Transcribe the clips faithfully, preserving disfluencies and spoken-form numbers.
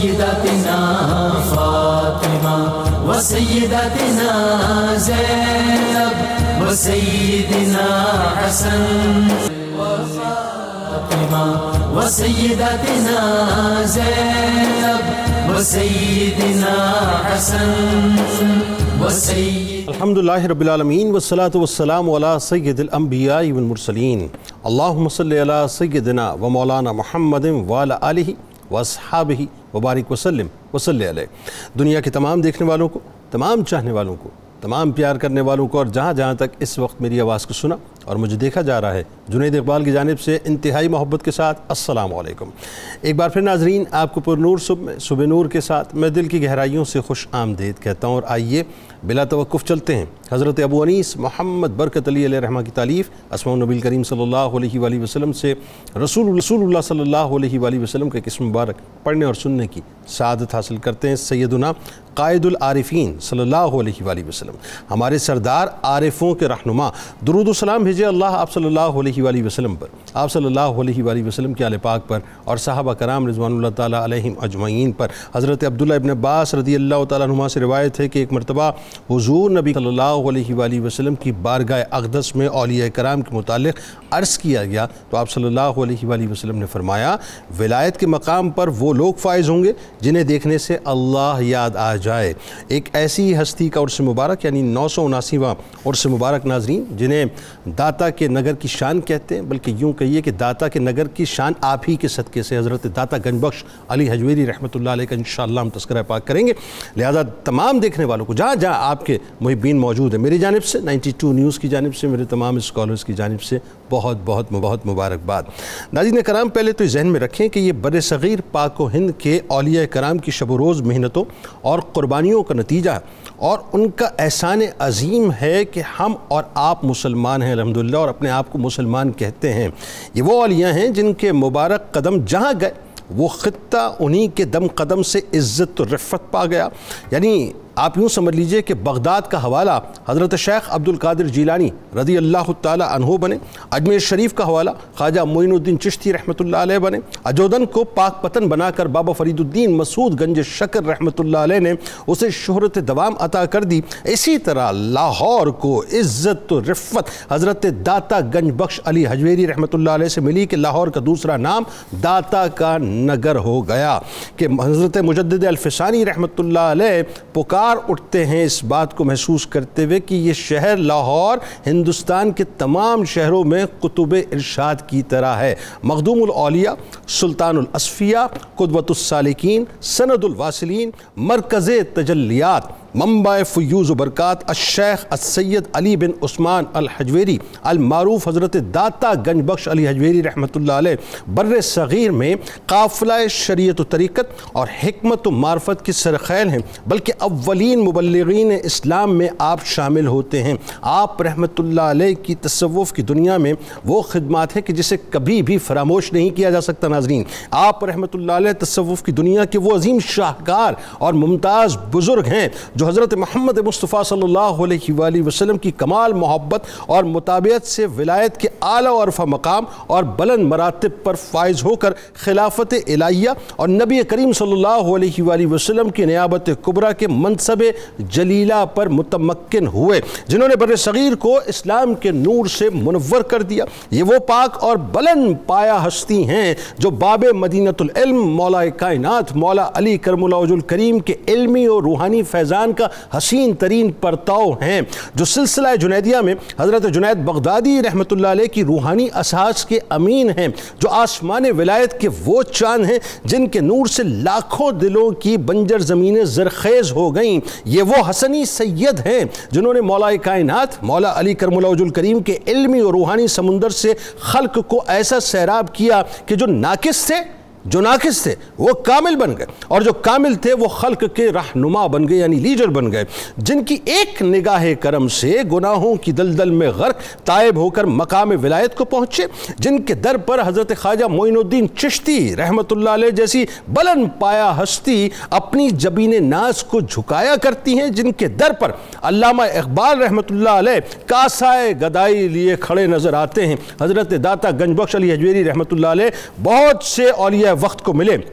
سیداتنا فاطمہ و سیداتنا زینب و سیدنا حسن فاطمہ و سیداتنا زینب و سیدنا حسن و سید الحمدللہ رب العالمین والصلاة والسلام علی سید الانبیاء والمرسلین اللہم صلی علی سیدنا و مولانا محمد وعلی آلہ واصحابہ وبارک وسلم وصلی علیہ۔ دنیا کے تمام دیکھنے والوں کو، تمام چاہنے والوں کو، تمام پیار کرنے والوں کو اور جہاں جہاں تک اس وقت میری آواز کو سنا اور مجھے دیکھا جا رہا ہے، جنید اقبال کی جانب سے انتہائی محبت کے ساتھ السلام علیکم۔ ایک بار پھر ناظرین، آپ کو پر نور صبح میں صبح نور کے ساتھ میں دل کی گہرائیوں سے خوش آمدید کہتا ہوں، اور آئیے بلا توقف چلتے ہیں حضرت ابو انیس محمد برکت علی علیہ رحمہ کی تالیف اسماء النبی کریم صلی اللہ علیہ وآلہ وسلم سے رسول رسول اللہ صلی اللہ علیہ وآلہ وسلم کا اسم مبارک پڑھنے اور سننے کی سعادت حاصل کرتے ہیں۔ سیدنا قائد العارفین صلی اللہ علیہ وآلہ وسلم، ہمارے سردار عارفوں کے رہنما، درود و سلام بھیجے اللہ آپ صلی اللہ علیہ وآلہ وسلم پر، آپ صلی اللہ علیہ وآلہ وسلم کے آل پاک پر اور صحابہ کرام رضوان اللہ تعالیٰ علیہم اجمعین پر۔ حضرت عبداللہ ابن عباس رضی اللہ تعالیٰ عنہما سے روایت ہے کہ ایک مرتبہ حضور نبی صلی اللہ علیہ وآلہ وسلم کی بارگاہ اقدس میں اولیاء کرام کے متعلق عرض کیا گیا تو آپ صلی اللہ علیہ وآلہ وسلم نے فرمایا، ولایت کے مقام پر وہ لوگ فائز ہوں گے جنہیں دیکھنے سے اللہ یاد آ جائے۔ ایک ایسی ہستی کا عرس مبارک یعنی نو سو اناسیواں عرس مبارک ناظرین، جنہیں داتا کے نگر کی شان کہتے ہیں، بلکہ یوں کہیے کہ داتا کے نگر کی شان آپ ہی کے صدقے سے حضرت داتا گنج بخش علی حجویری رحمۃ اللہ علیہ کا انشاءاللہ ہم تذکرہ پاک کریں گے۔ لہذا تمام دیکھنے والوں کو جہاں جہاں آپ کے محبین موجود ہیں، میری جانب سے نائنٹی ٹو نیوز کی جانب سے، میرے تمام اسکالرز کی جانب سے بہت بہت بہت مبارکباد۔ ناظرین کرام، پہلے تو ذہن میں رکھیں کہ یہ بر صغیر پاک و ہند کے اولیاء کرام کی شب و روز محنتوں اور قربانیوں کا نتیجہ ہے، اور ان کا احسان عظیم ہے کہ ہم اور آپ مسلمان ہیں الحمدللہ، اور اپنے آپ کو مسلمان کہتے ہیں۔ یہ وہ اولیاء ہیں جن کے مبارک قدم جہاں گئے وہ خطہ انہی کے دم قدم سے عزت و رفت پا گیا۔ یعنی آپ یوں سمجھ لیجئے کہ بغداد کا حوالہ حضرت شیخ عبد القادر جیلانی رضی اللہ تعالی عنہ بنے، اجمیر شریف کا حوالہ خواجہ معین الدین چشتی رحمۃ اللہ علیہ بنے، اجودن کو پاک پتن بنا کر بابا فرید الدین مسعود گنج شکر رحمۃ اللہ علیہ نے اسے شہرت دوام عطا کر دی۔ اسی طرح لاہور کو عزت و رفت حضرت داتا گنج بخش علی حجویری رحمۃ اللہ علیہ سے ملی کہ لاہور کا دوسرا نام داتا کا نگر ہو گیا، کہ حضرت مجدد الفسانی رحمۃ اللہ علیہ پکار اٹھتے ہیں اس بات کو محسوس کرتے ہوئے کہ یہ شہر لاہور ہندوستان کے تمام شہروں میں قطب ارشاد کی طرح ہے، مخدوم الاولیاء، سلطان الاصفیاء، قدوۃ السالکین، سند الواصلین، مرکز تجلیات، منبع فیوز و برکات، الشیخ السید علی بن عثمان الحجویری المعروف حضرت داتا گنج بخش علی حجویری رحمۃ اللہ علیہ بر صغیر میں قافلہ شریعت و طریقت اور حکمت و معرفت کی سرخیل ہیں، بلکہ اولین مبلغین اسلام میں آپ شامل ہوتے ہیں۔ آپ رحمۃ اللہ علیہ کی تصوف کی دنیا میں وہ خدمات ہیں کہ جسے کبھی بھی فراموش نہیں کیا جا سکتا۔ ناظرین، آپ رحمۃ اللہ علیہ تصوف کی دنیا کے وہ عظیم شاہکار اور ممتاز بزرگ ہیں جو حضرت محمد مصطفیٰ صلی اللہ علیہ وآلہ وسلم کی کمال محبت اور مطابعت سے ولایت کے اعلیٰ و عرفہ مقام اور بلند مراتب پر فائز ہو کر خلافت الہیہ اور نبی کریم صلی اللہ علیہ وآلہ وسلم کی نیابت کبریٰ کے منصب جلیلہ پر متمکن ہوئے، جنہوں نے بر صغیر کو اسلام کے نور سے منور کر دیا۔ یہ وہ پاک اور بلند پایا ہستی ہیں جو باب مدینۃ العلم مولا کائنات مولا علی کرم اللہ وجہ الکریم کے علمی اور روحانی فیضان کا حسین ترین پرتاؤ ہیں، جو سلسلہ جنیدیہ میں حضرت جنید بغدادی رحمۃ اللہ علیہ کی روحانی اساس کے امین ہیں، جو آسمان ولایت کے وہ چاند ہیں جن کے نور سے لاکھوں دلوں کی بنجر زمینیں زرخیز ہو گئیں۔ یہ وہ حسنی سید ہیں جنہوں نے مولا کائنات مولا علی کرم اللہ وجہ الکریم کے علمی اور روحانی سمندر سے خلق کو ایسا سیراب کیا کہ جو ناقص تھے جو ناقص تھے وہ کامل بن گئے، اور جو کامل تھے وہ خلق کے رہنما بن گئے، یعنی لیڈر بن گئے، جن کی ایک نگاہ کرم سے گناہوں کی دلدل میں غرق تائب ہو کر مقام ولایت کو پہنچے، جن کے در پر حضرت خواجہ معین الدین چشتی رحمۃ اللہ علیہ جیسی بلند پایا ہستی اپنی جبین ناز کو جھکایا کرتی ہیں، جن کے در پر علامہ اقبال رحمۃ اللہ علیہ کاسائے گدائی لیے کھڑے نظر آتے ہیں۔ حضرت داتا گنج بخش علی حجویری رحمۃ اللہ علیہ بہت سے اولیاء وقت کو ملے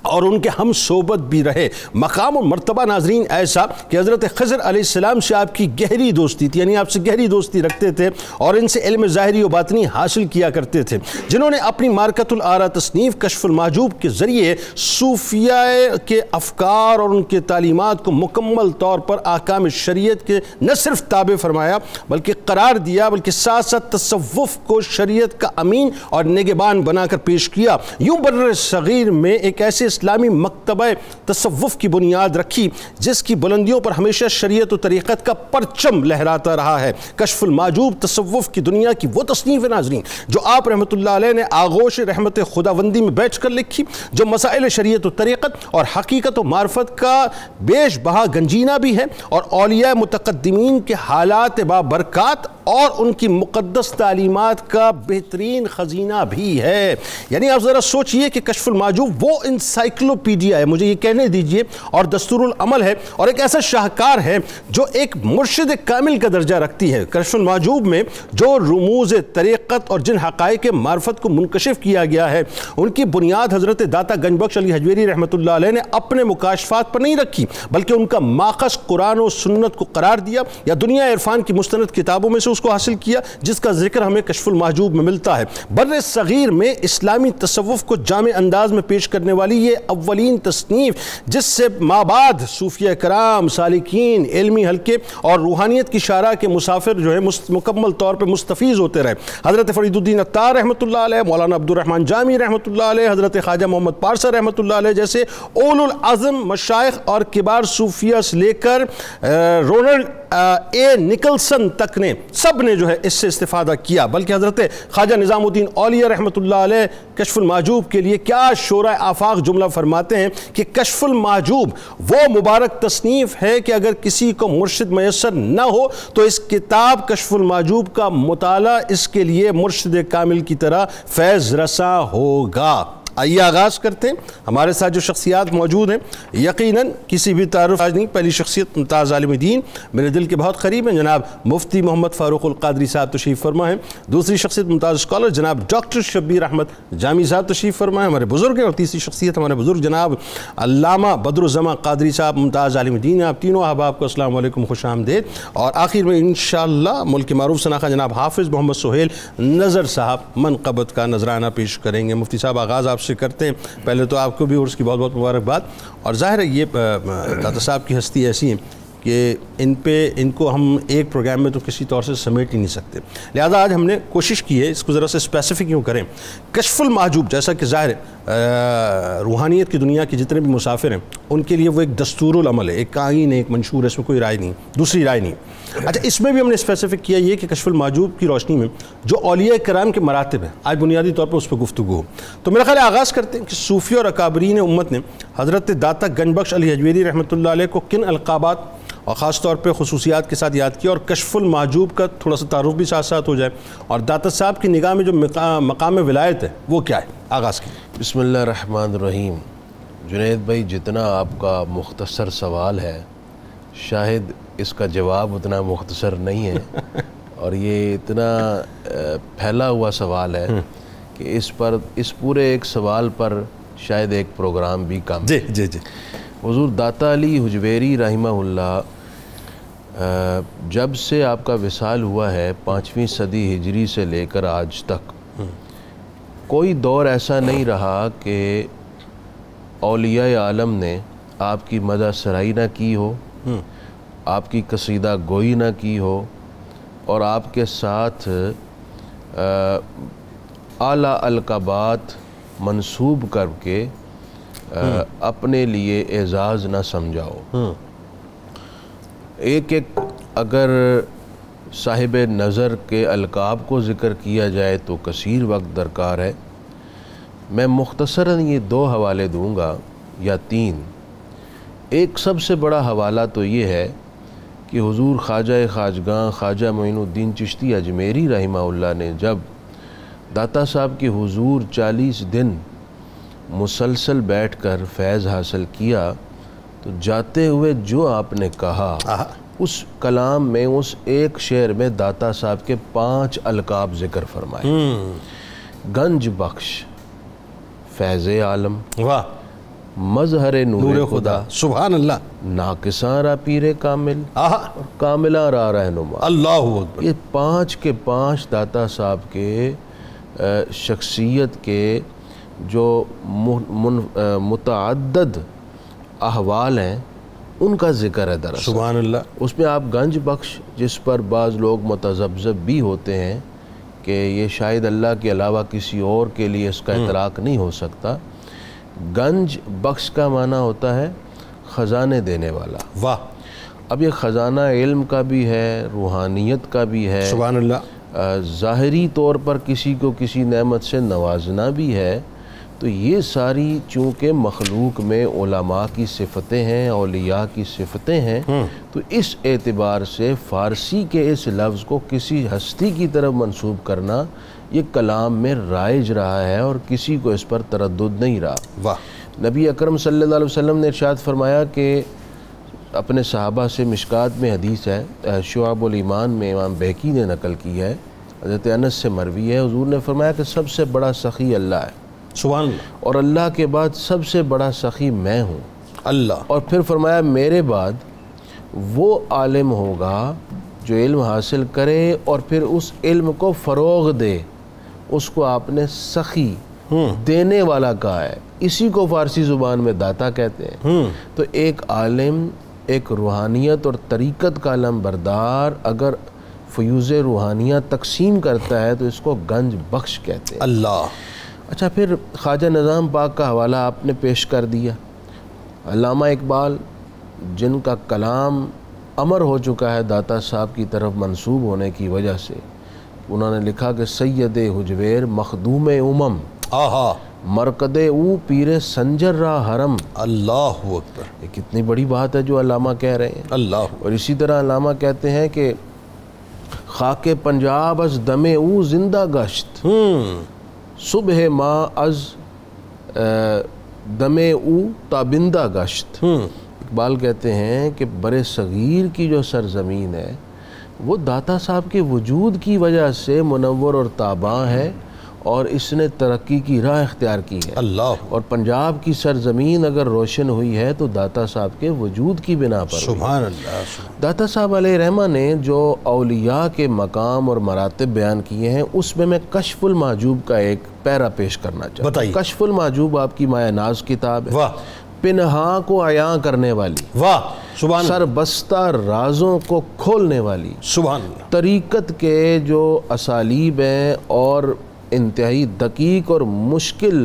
اور ان کے ہم صحبت بھی رہے۔ مقام اور مرتبہ ناظرین ایسا کہ حضرت خضر علیہ السلام سے آپ کی گہری دوستی تھی، یعنی آپ سے گہری دوستی رکھتے تھے اور ان سے علم ظاہری و باطنی حاصل کیا کرتے تھے، جنہوں نے اپنی معرکۃ الآراء تصنیف کشف المحجوب کے ذریعے صوفیاء کے افکار اور ان کے تعلیمات کو مکمل طور پر احکام شریعت کے نہ صرف تابع فرمایا بلکہ قرار دیا، بلکہ ساتھ ساتھ تصوف کو شریعت کا امین اور نگہبان بنا کر پیش کیا۔ یوں بر صغیر میں ایک ایسے اسلامی مکتبہ تصوف کی بنیاد رکھی جس کی بلندیوں پر ہمیشہ شریعت و طریقت کا پرچم لہراتا رہا ہے۔ کشف المحجوب تصوف کی دنیا کی وہ تصنیف ہے ناظرین جو آپ رحمۃ اللہ علیہ نے آغوش رحمت خداوندی میں بیٹھ کر لکھی، جو مسائل شریعت و طریقت اور حقیقت و معرفت کا بیش بہا گنجینہ بھی ہے اور اولیاء متقدمین کے حالات بابرکات اور ان کی مقدس تعلیمات کا بہترین خزینہ بھی ہے۔ یعنی آپ ذرا سوچئے کہ کشف المحجوب وہ انسائکلوپیڈیا ہے، مجھے یہ کہنے دیجئے، اور دستور العمل ہے اور ایک ایسا شاہکار ہے جو ایک مرشد کامل کا درجہ رکھتی ہے۔ کشف المحجوب میں جو رموز طریقت اور جن حقائق معرفت کو منکشف کیا گیا ہے ان کی بنیاد حضرت داتا گنج بخش علی حجویری رحمۃ اللہ علیہ نے اپنے مکاشفات پر نہیں رکھی بلکہ ان کا ماخذ قرآن و سنت کو قرار دیا یا دنیا عرفان کی مستند کتابوں میں سے اس کو حاصل کیا جس کا ذکر ہمیں کشف المحجوب میں ملتا ہے۔ بر صغیر میں اسلامی تصوف کو جامع انداز میں پیش کرنے والی یہ اولین تصنیف جس سے مابعد صوفیہ کرام، سالکین، علمی حلقے اور روحانیت کی شارع کے مسافر جو ہے مکمل طور پر مستفیض ہوتے رہے۔ حضرت فرید الدین عطار رحمۃ اللہ علیہ، مولانا عبد الرحمن جامی رحمۃ اللہ علیہ، حضرت خواجہ محمد پارسا رحمۃ اللہ علیہ جیسے اولو العزم مشائخ اور کبار صوفیہ سے لے کر رونلڈ اے نکلسن تک نے سب نے جو ہے اس سے استفادہ کیا، بلکہ حضرت خواجہ نظام الدین اولیاء رحمۃ اللہ علیہ کشف المحجوب کے لیے کیا شورۂ آفاق جملہ فرماتے ہیں کہ کشف المحجوب وہ مبارک تصنیف ہے کہ اگر کسی کو مرشد میسر نہ ہو تو اس کتاب کشف المحجوب کا مطالعہ اس کے لیے مرشد کامل کی طرح فیض رساں ہوگا۔ آئیے آغاز کرتے ہیں۔ ہمارے ساتھ جو شخصیات موجود ہیں یقیناً کسی بھی تعارف آج نہیں، پہلی شخصیت ممتاز عالم دین میرے دل کے بہت قریب ہیں، جناب مفتی محمد فاروق القادری صاحب تشریف فرما ہیں۔ دوسری شخصیت ممتاز اسکالر جناب ڈاکٹر شبیر احمد جامی صاحب تشریف فرما ہیں، ہمارے بزرگ ہیں۔ اور تیسری شخصیت ہمارے بزرگ جناب علامہ بدر الزماں قادری صاحب ممتاز عالم دین ہیں۔ آپ تینوں احباب کو السلام علیکم، خوش آمدید۔ اور آخر میں انشاءاللہ ملک معروف شناخت جناب حافظ محمد سہیل نظر صاحب منقبت کا نذرانہ پیش کریں گے۔ مفتی صاحب آغاز آپ سے کرتے ہیں۔ پہلے تو آپ کو بھی عرس کی بہت بہت مبارکباد، اور ظاہر ہے یہ داتا صاحب کی ہستی ایسی ہیں کہ ان پہ ان کو ہم ایک پروگرام میں تو کسی طور سے سمیٹ ہی نہیں سکتے، لہذا آج ہم نے کوشش کی ہے اس کو ذرا سے اسپیسیفک یوں کریں۔ کشف المحجوب جیسا کہ ظاہر ہے روحانیت کی دنیا کے جتنے بھی مسافر ہیں ان کے لیے وہ ایک دستور العمل ہے، ایک آئین ہے، ایک منشور ہے، اس میں کوئی رائے نہیں، دوسری رائے نہیں۔ اچھا، اس میں بھی ہم نے اسپیسیفک کیا یہ کہ کشف المحجوب کی روشنی میں جو اولیاء کرام کے مراتب ہیں آج بنیادی طور پر اس پہ گفتگو ہو۔ تو میرا خیال ہے آغاز کرتے ہیں کہ صوفی اور اکابرین امت نے حضرت داتا گنج بخش علی حجویری رحمۃ اللہ علیہ کو کن القابات اور خاص طور پہ خصوصیات کے ساتھ یاد کیا، اور کشف المحجوب کا تھوڑا سا تعارف بھی ساتھ ساتھ ہو جائے، اور داتا صاحب کی نگاہ میں جو مقام ولایت ہے وہ کیا ہے۔ آغاز کی بسم اللہ الرحمن الرحیم۔ جنید بھائی، جتنا آپ کا مختصر سوال ہے شاید اس کا جواب اتنا مختصر نہیں ہے، اور یہ اتنا پھیلا ہوا سوال ہے کہ اس پر اس پورے ایک سوال پر شاید ایک پروگرام بھی کام۔ جی جی جی حضور داتا علی حجویری رحمہ اللہ جب سے آپ کا وصال ہوا ہے پانچویں صدی ہجری سے لے کر آج تک کوئی دور ایسا نہیں رہا کہ اولیاء عالم نے آپ کی مدح سرائی نہ کی ہو، آپ کی قصیدہ گوئی نہ کی ہو، اور آپ کے ساتھ اعلیٰ القابات منسوب کر کے اپنے لیے اعزاز نہ سمجھاؤ۔ ایک ایک اگر صاحب نظر کے القاب کو ذکر کیا جائے تو کثیر وقت درکار ہے۔ میں مختصراً یہ دو حوالے دوں گا یا تین۔ ایک سب سے بڑا حوالہ تو یہ ہے کہ حضور خواجہ خواجگاں خواجہ معین الدین چشتی اجمیری رحمہ اللہ نے جب داتا صاحب کے حضور چالیس دن مسلسل بیٹھ کر فیض حاصل کیا تو جاتے ہوئے جو آپ نے کہا اس کلام میں اس ایک شعر میں داتا صاحب کے پانچ القاب ذکر فرمائے۔ گنج بخش، فیض عالم، مظہر نور خدا سبحان اللہ ناقصاں را پیر کامل آہا اور کاملاں را رہنما اللہ اکبر یہ پانچ کے پانچ داتا صاحب کے شخصیت کے جو متعدد احوال ہیں ان کا ذکر ہے دراصل سبحان اللہ اس میں آپ گنج بخش جس پر بعض لوگ متذبذب بھی ہوتے ہیں کہ یہ شاید اللہ کے علاوہ کسی اور کے لیے اس کا اطلاق نہیں ہو سکتا گنج بخش کا معنی ہوتا ہے خزانے دینے والا واہ اب یہ خزانہ علم کا بھی ہے روحانیت کا بھی ہے سبحان اللہ ظاہری طور پر کسی کو کسی نعمت سے نوازنا بھی ہے تو یہ ساری چونکہ مخلوق میں علماء کی صفتیں ہیں اولیاء کی صفتیں ہیں تو اس اعتبار سے فارسی کے اس لفظ کو کسی ہستی کی طرف منسوب کرنا یہ کلام میں رائج رہا ہے اور کسی کو اس پر تردد نہیں رہا واہ نبی اکرم صلی اللہ علیہ وسلم نے ارشاد فرمایا کہ اپنے صحابہ سے مشکات میں حدیث ہے شعب الایمان میں امام بہقی نے نقل کی ہے حضرت انس سے مروی ہے حضور نے فرمایا کہ سب سے بڑا سخی اللہ ہے سبحان اللہ اور اللہ کے بعد سب سے بڑا سخی میں ہوں اللہ اور پھر فرمایا میرے بعد وہ عالم ہوگا جو علم حاصل کرے اور پھر اس علم کو فروغ دے اس کو آپ نے سخی دینے والا کہا ہے اسی کو فارسی زبان میں داتا کہتے ہیں تو ایک عالم ایک روحانیت اور طریقت کا علم بردار اگر فیوز روحانیہ تقسیم کرتا ہے تو اس کو گنج بخش کہتے ہیں اللہ اچھا پھر خواجہ نظام پاک کا حوالہ آپ نے پیش کر دیا علامہ اقبال جن کا کلام امر ہو چکا ہے داتا صاحب کی طرف منسوب ہونے کی وجہ سے انہوں نے لکھا کہ سید حجویر مخدوم امم آہا مرکد او پیر سنجر را حرم اللہ اکبر یہ کتنی بڑی بات ہے جو علامہ کہہ رہے ہیں اللہ اور اسی طرح علامہ کہتے ہیں کہ خاک پنجاب از دم او زندہ گشت صبح ما از دم او تابندہ گشت اقبال کہتے ہیں کہ بر صغیر کی جو سرزمین ہے وہ داتا صاحب کے وجود کی وجہ سے منور اور تاباں ہے اور اس نے ترقی کی راہ اختیار کی ہے اللہ اور پنجاب کی سرزمین اگر روشن ہوئی ہے تو داتا صاحب کے وجود کی بنا پر ہوئی۔ سبحان اللہ سبحان داتا صاحب علیہ رحمہ نے جو اولیاء کے مقام اور مراتب بیان کیے ہیں اس میں میں کشف المحجوب کا ایک پیرا پیش کرنا چاہتا بتائیے۔ ہوں کشف المحجوب آپ کی مایہ ناز کتاب ہے واہ پنہاں کو عیاں کرنے والی واہ سبحان سر بستہ رازوں کو کھولنے والی سبحان اللہ طریقت کے جو اسالیب ہیں اور انتہائی دقیق اور مشکل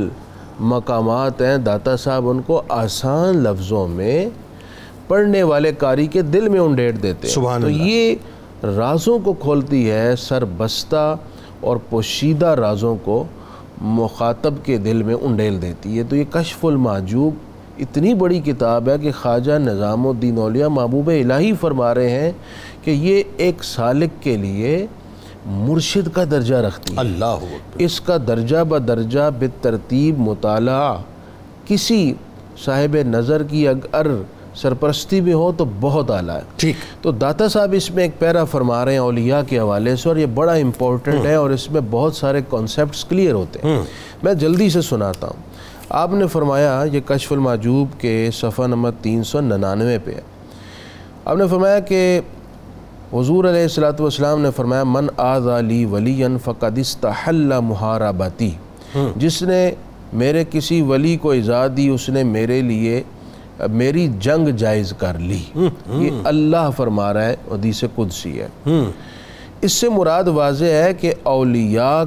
مقامات ہیں داتا صاحب ان کو آسان لفظوں میں پڑھنے والے قاری کے دل میں انڈیٹ دیتے ہیں سبحان تو اللہ۔ یہ رازوں کو کھولتی ہے سر بستہ اور پوشیدہ رازوں کو مخاطب کے دل میں انڈیل دیتی ہے تو یہ کشف المحجوب اتنی بڑی کتاب ہے کہ خواجہ نظام الدین اولیاء محبوب الہی فرما رہے ہیں کہ یہ ایک سالک کے لیے مرشد کا درجہ رکھتی ہے اللہ اکبر اس کا درجہ بدرجہ بالترتیب مطالعہ کسی صاحب نظر کی اگر سرپرستی میں ہو تو بہت اعلیٰ ہے ٹھیک تو داتا صاحب اس میں ایک پیرا فرما رہے ہیں اولیاء کے حوالے سے اور یہ بڑا امپورٹنٹ ہے اور اس میں بہت سارے کانسیپٹس کلیئر ہوتے ہیں میں جلدی سے سناتا ہوں آپ نے فرمایا یہ کشف المحجوب کے صفحہ نمبر تین سو ننانوے پہ ہے آپ نے فرمایا کہ حضور علیہ الصلوۃ والسلام نے فرمایا من آذا لی ولیا فقد استحل محاربتی جس نے میرے کسی ولی کو ایذا دی اس نے میرے لیے میری جنگ جائز کر لی یہ اللہ فرما رہا ہے حدیث قدسی ہے اس سے مراد واضح ہے کہ اولیاء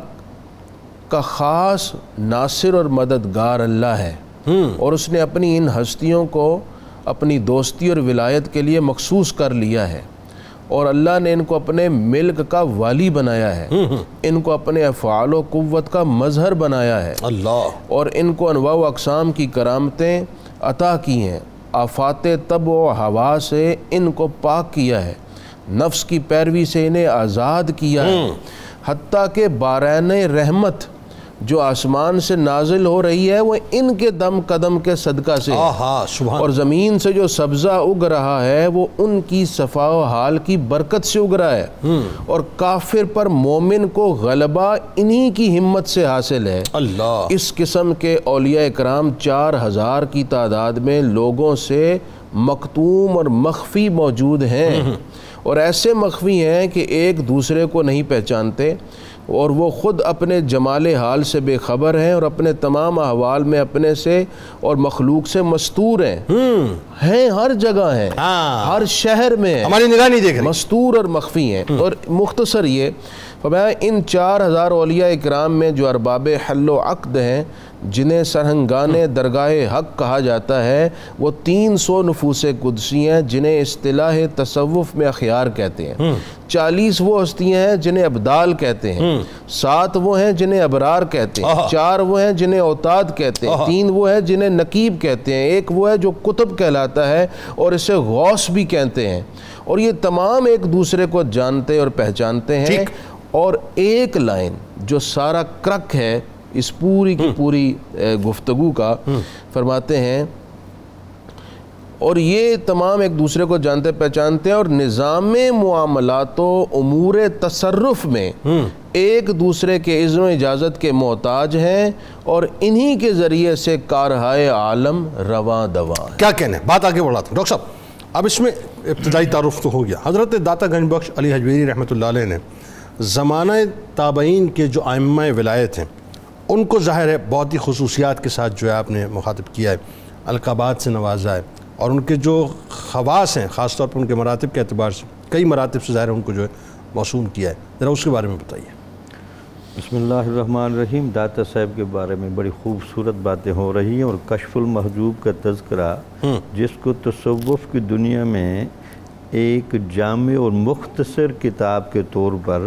کا خاص ناصر اور مددگار اللہ ہے اور اس نے اپنی ان ہستیوں کو اپنی دوستی اور ولایت کے لیے مخصوص کر لیا ہے اور اللہ نے ان کو اپنے ملک کا والی بنایا ہے ان کو اپنے افعال و قوت کا مظہر بنایا ہے اللہ اور ان کو انواع و اقسام کی کرامتیں عطا کی ہیں آفات طب و ہوا سے ان کو پاک کیا ہے نفس کی پیروی سے انہیں آزاد کیا ہے حتیٰ کہ بارین رحمت جو آسمان سے نازل ہو رہی ہے وہ ان کے دم قدم کے صدقہ سے ہے، آہا سبحان، اور زمین سے جو سبزہ اگ رہا ہے وہ ان کی صفا و حال کی برکت سے اگ رہا ہے، اور کافر پر مومن کو غلبہ انہی کی ہمت سے حاصل ہے۔ اللہ، اس قسم کے اولیاء اکرام چار ہزار کی تعداد میں لوگوں سے مکتوم اور مخفی موجود ہیں، اور ایسے مخفی ہیں کہ ایک دوسرے کو نہیں پہچانتے، اور وہ خود اپنے جمال حال سے بے خبر ہیں، اور اپنے تمام احوال میں اپنے سے اور مخلوق سے مستور ہیں، ہیں ہر جگہ ہیں، ہر شہر میں ہیں، ہماری نگاہ نہیں دیکھ رہی، مستور اور مخفی ہیں۔ اور مختصر یہ فرمایا ان چار ہزار اولیاء اکرام میں جو ارباب حل و عقد ہیں، جنہیں سرہنگان درگاہ حق کہا جاتا ہے، وہ تین سو نفوس قدسی ہیں جنہیں اصطلاح تصوف میں اخیار کہتے ہیں، چالیس وہ ہستیاں ہیں جنہیں ابدال کہتے ہیں، سات وہ ہیں جنہیں ابرار کہتے ہیں، چار وہ ہیں جنہیں اوتاد کہتے ہیں، تین وہ ہیں جنہیں نقیب کہتے ہیں، ایک وہ ہے جو قطب کہلاتا ہے اور اسے غوث بھی کہتے ہیں، اور یہ تمام ایک دوسرے کو جانتے اور پہچانتے ہیں۔ اور ایک لائن جو سارا کرک ہے اس پوری کی پوری گفتگو کا، فرماتے ہیں اور یہ تمام ایک دوسرے کو جانتے پہچانتے ہیں اور نظام معاملات و امور تصرف میں ایک دوسرے کے اذن و اجازت کے محتاج ہیں، اور انہی کے ذریعے سے کارہائے عالم رواں دواں ہے۔ کیا کہنے، بات آگے بڑھاتا ہوں ڈاکٹر صاحب۔ اب اس میں ابتدائی تعارف تو ہو گیا، حضرت داتا گنج بخش علی حجویری رحمۃ اللہ علیہ نے زمانہ تابعین کے جو ائمہ ولایت ہیں ان کو ظاہر ہے بہت ہی خصوصیات کے ساتھ جو ہے آپ نے مخاطب کیا ہے، القابات سے نوازا ہے، اور ان کے جو خواص ہیں خاص طور پر ان کے مراتب کے اعتبار سے کئی مراتب سے ظاہر ہے ان کو جو ہے موسوم کیا ہے، ذرا اس کے بارے میں بتائیے۔ بسم اللہ الرحمن الرحیم۔ داتا صاحب کے بارے میں بڑی خوبصورت باتیں ہو رہی ہیں، اور کشف المحجوب کا تذکرہ جس کو تصوف کی دنیا میں ایک جامع اور مختصر کتاب کے طور پر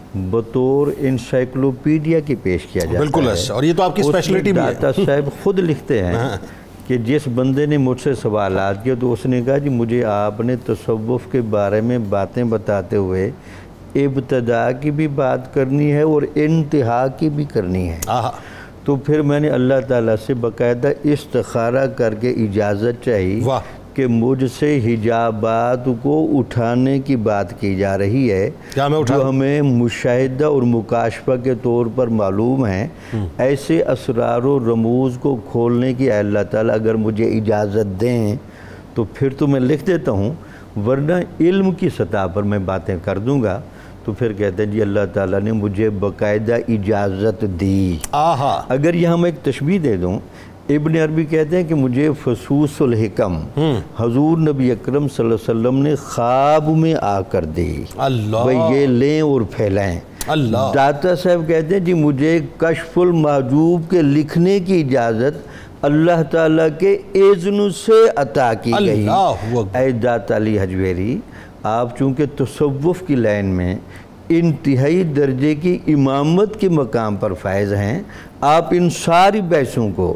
بطور انسائکلوپیڈیا کی پیش کیا جاتا ہے، بالکل ایسا، اور یہ تو آپ کی اسپیشلٹی بھی ہے۔ داتا صاحب خود لکھتے ہیں کہ جس بندے نے مجھ سے سوالات کیا تو اس نے کہا جی مجھے آپ نے تصوف کے بارے میں باتیں بتاتے ہوئے ابتدا کی بھی بات کرنی ہے اور انتہا کی بھی کرنی ہے، تو پھر میں نے اللہ تعالیٰ سے باقاعدہ استخارہ کر کے اجازت چاہی کہ مجھ سے حجابات کو اٹھانے کی بات کی جا رہی ہے جو ہمیں مشاہدہ اور مکاشفہ کے طور پر معلوم ہیں، ایسے اسرار و رموز کو کھولنے کی اللہ تعالیٰ اگر مجھے اجازت دیں تو پھر تو میں لکھ دیتا ہوں، ورنہ علم کی سطح پر میں باتیں کر دوں گا۔ تو پھر کہتے ہیں جی اللہ تعالیٰ نے مجھے باقاعدہ اجازت دی۔ اگر یہاں میں ایک تشبیہ دے دوں، ابن عربی کہتے ہیں کہ مجھے فصوص الحکم حضور نبی اکرم صلی اللہ علیہ وسلم نے خواب میں آ کر دی، بھئی یہ لیں اور پھیلائیں۔ داتا صاحب کہتے ہیں جی مجھے کشف المحجوب کے لکھنے کی اجازت اللہ تعالیٰ کے اذن سے عطا کی گئی۔ اے داتا علی حجویری، آپ چونکہ تصوف کی لائن میں انتہائی درجے کی امامت کے مقام پر فائز ہیں، آپ ان ساری بحثوں کو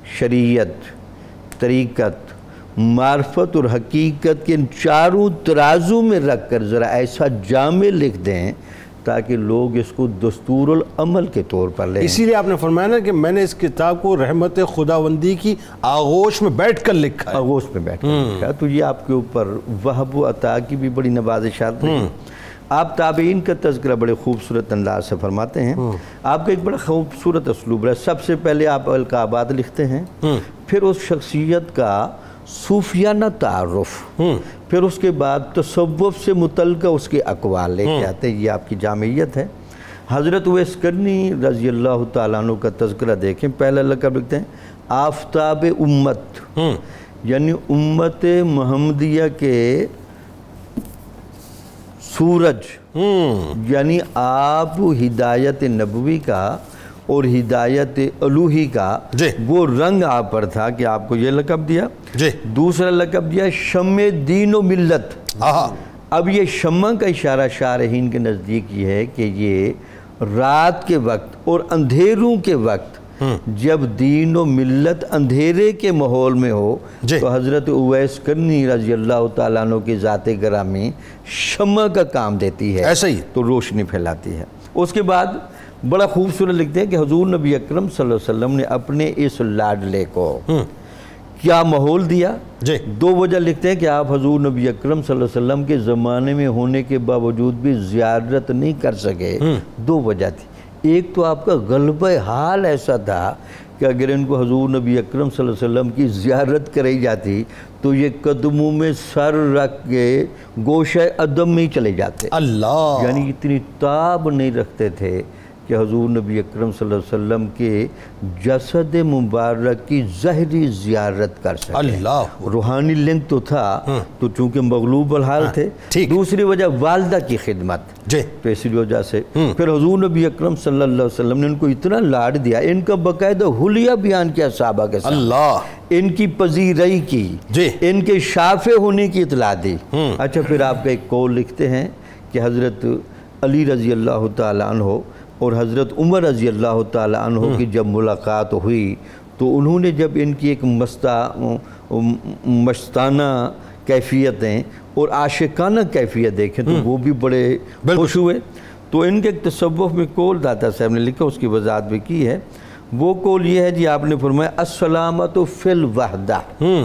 شریعت، طریقت، معرفت اور حقیقت کے ان چاروں ترازو میں رکھ کر ذرا ایسا جامع لکھ دیں تاکہ لوگ اس کو دستور العمل کے طور پر لیں۔ اسی لیے آپ نے فرمایا نا کہ میں نے اس کتاب کو رحمت خداوندی کی آغوش میں بیٹھ کر لکھا ہے، آغوش میں بیٹھ کر لکھا، تو یہ آپ کے اوپر وہب و عطا کی بھی بڑی نوازشات ہیں۔ آپ تابعین کا تذکرہ بڑے خوبصورت انداز سے فرماتے ہیں، آپ کا ایک بڑا خوبصورت اسلوب ہے۔ سب سے پہلے آپ القابات لکھتے ہیں، پھر اس شخصیت کا صوفیانہ تعارف، پھر اس کے بعد تصوف سے متعلقہ اس کے اقوال لے کے آتے ہیں، یہ آپ کی جامعیت ہے۔ حضرت اویس کرنی رضی اللہ تعالیٰ عنہ کا تذکرہ دیکھیں، پہلا لقب لکھتے ہیں آفتاب امت، یعنی امت محمدیہ کے سورج، یعنی آپ ہدایت نبوی کا اور ہدایت الوہی کا وہ رنگ آپ پر تھا کہ آپ کو یہ لقب دیا۔ دوسرا لقب دیا شمع دین و ملت۔ اب یہ شمع کا اشارہ شارحین کے نزدیک یہ ہے کہ یہ رات کے وقت اور اندھیروں کے وقت جب دین و ملت اندھیرے کے ماحول میں ہو تو حضرت اویس کرنی رضی اللہ تعالیٰ عنہ کی ذات گرامی شمع کا کام دیتی ہے، ایسا ہی تو روشنی پھیلاتی ہے۔ اس کے بعد بڑا خوبصورت لکھتے ہیں کہ حضور نبی اکرم صلی اللہ علیہ وسلم نے اپنے اس لاڈلے کو کیا ماحول دیا. جی دو وجہ لکھتے ہیں کہ آپ حضور نبی اکرم صلی اللہ علیہ وسلم کے زمانے میں ہونے کے باوجود بھی زیارت نہیں کر سکے. دو وجہ تھی. ایک تو آپ کا غلبہ حال ایسا تھا کہ اگر ان کو حضور نبی اکرم صلی اللہ علیہ وسلم کی زیارت کرائی جاتی تو یہ قدموں میں سر رکھ کے گوشہ عدم میں ہی چلے جاتے. اللہ یعنی اتنی تاب نہیں رکھتے تھے کہ حضور نبی اکرم صلی اللہ علیہ وسلم کے جسد مبارک کی ظاہری زیارت کر سکے. اللہ روحانی لنک تو تھا تو چونکہ مغلوب الحال تھے. دوسری وجہ والدہ کی خدمت. جی تو اسی وجہ سے پھر حضور نبی اکرم صلی اللہ علیہ وسلم نے ان کو اتنا لاڈ دیا. ان کا باقاعدہ حلیہ بیان کیا صحابہ کے ساتھ. اللہ ان کی پذیرائی کی, جی ان کے شافع ہونے کی اطلاع دی. اچھا پھر آپ کا ایک قول لکھتے ہیں کہ حضرت علی رضی اللہ تعالیٰ عنہ اور حضرت عمر رضی اللہ تعالیٰ عنہ کی جب ملاقات ہوئی تو انہوں نے جب ان کی ایک مستانہ کیفیتیں اور عاشقانہ کیفیت دیکھیں تو وہ بھی بڑے خوش ہوئے. تو ان کے ایک تصوف میں قول داتا صاحب نے لکھا, اس کی وضاحت بھی کی ہے. وہ قول یہ ہے جی, آپ نے فرمایا السلامۃ فی الوحدہ,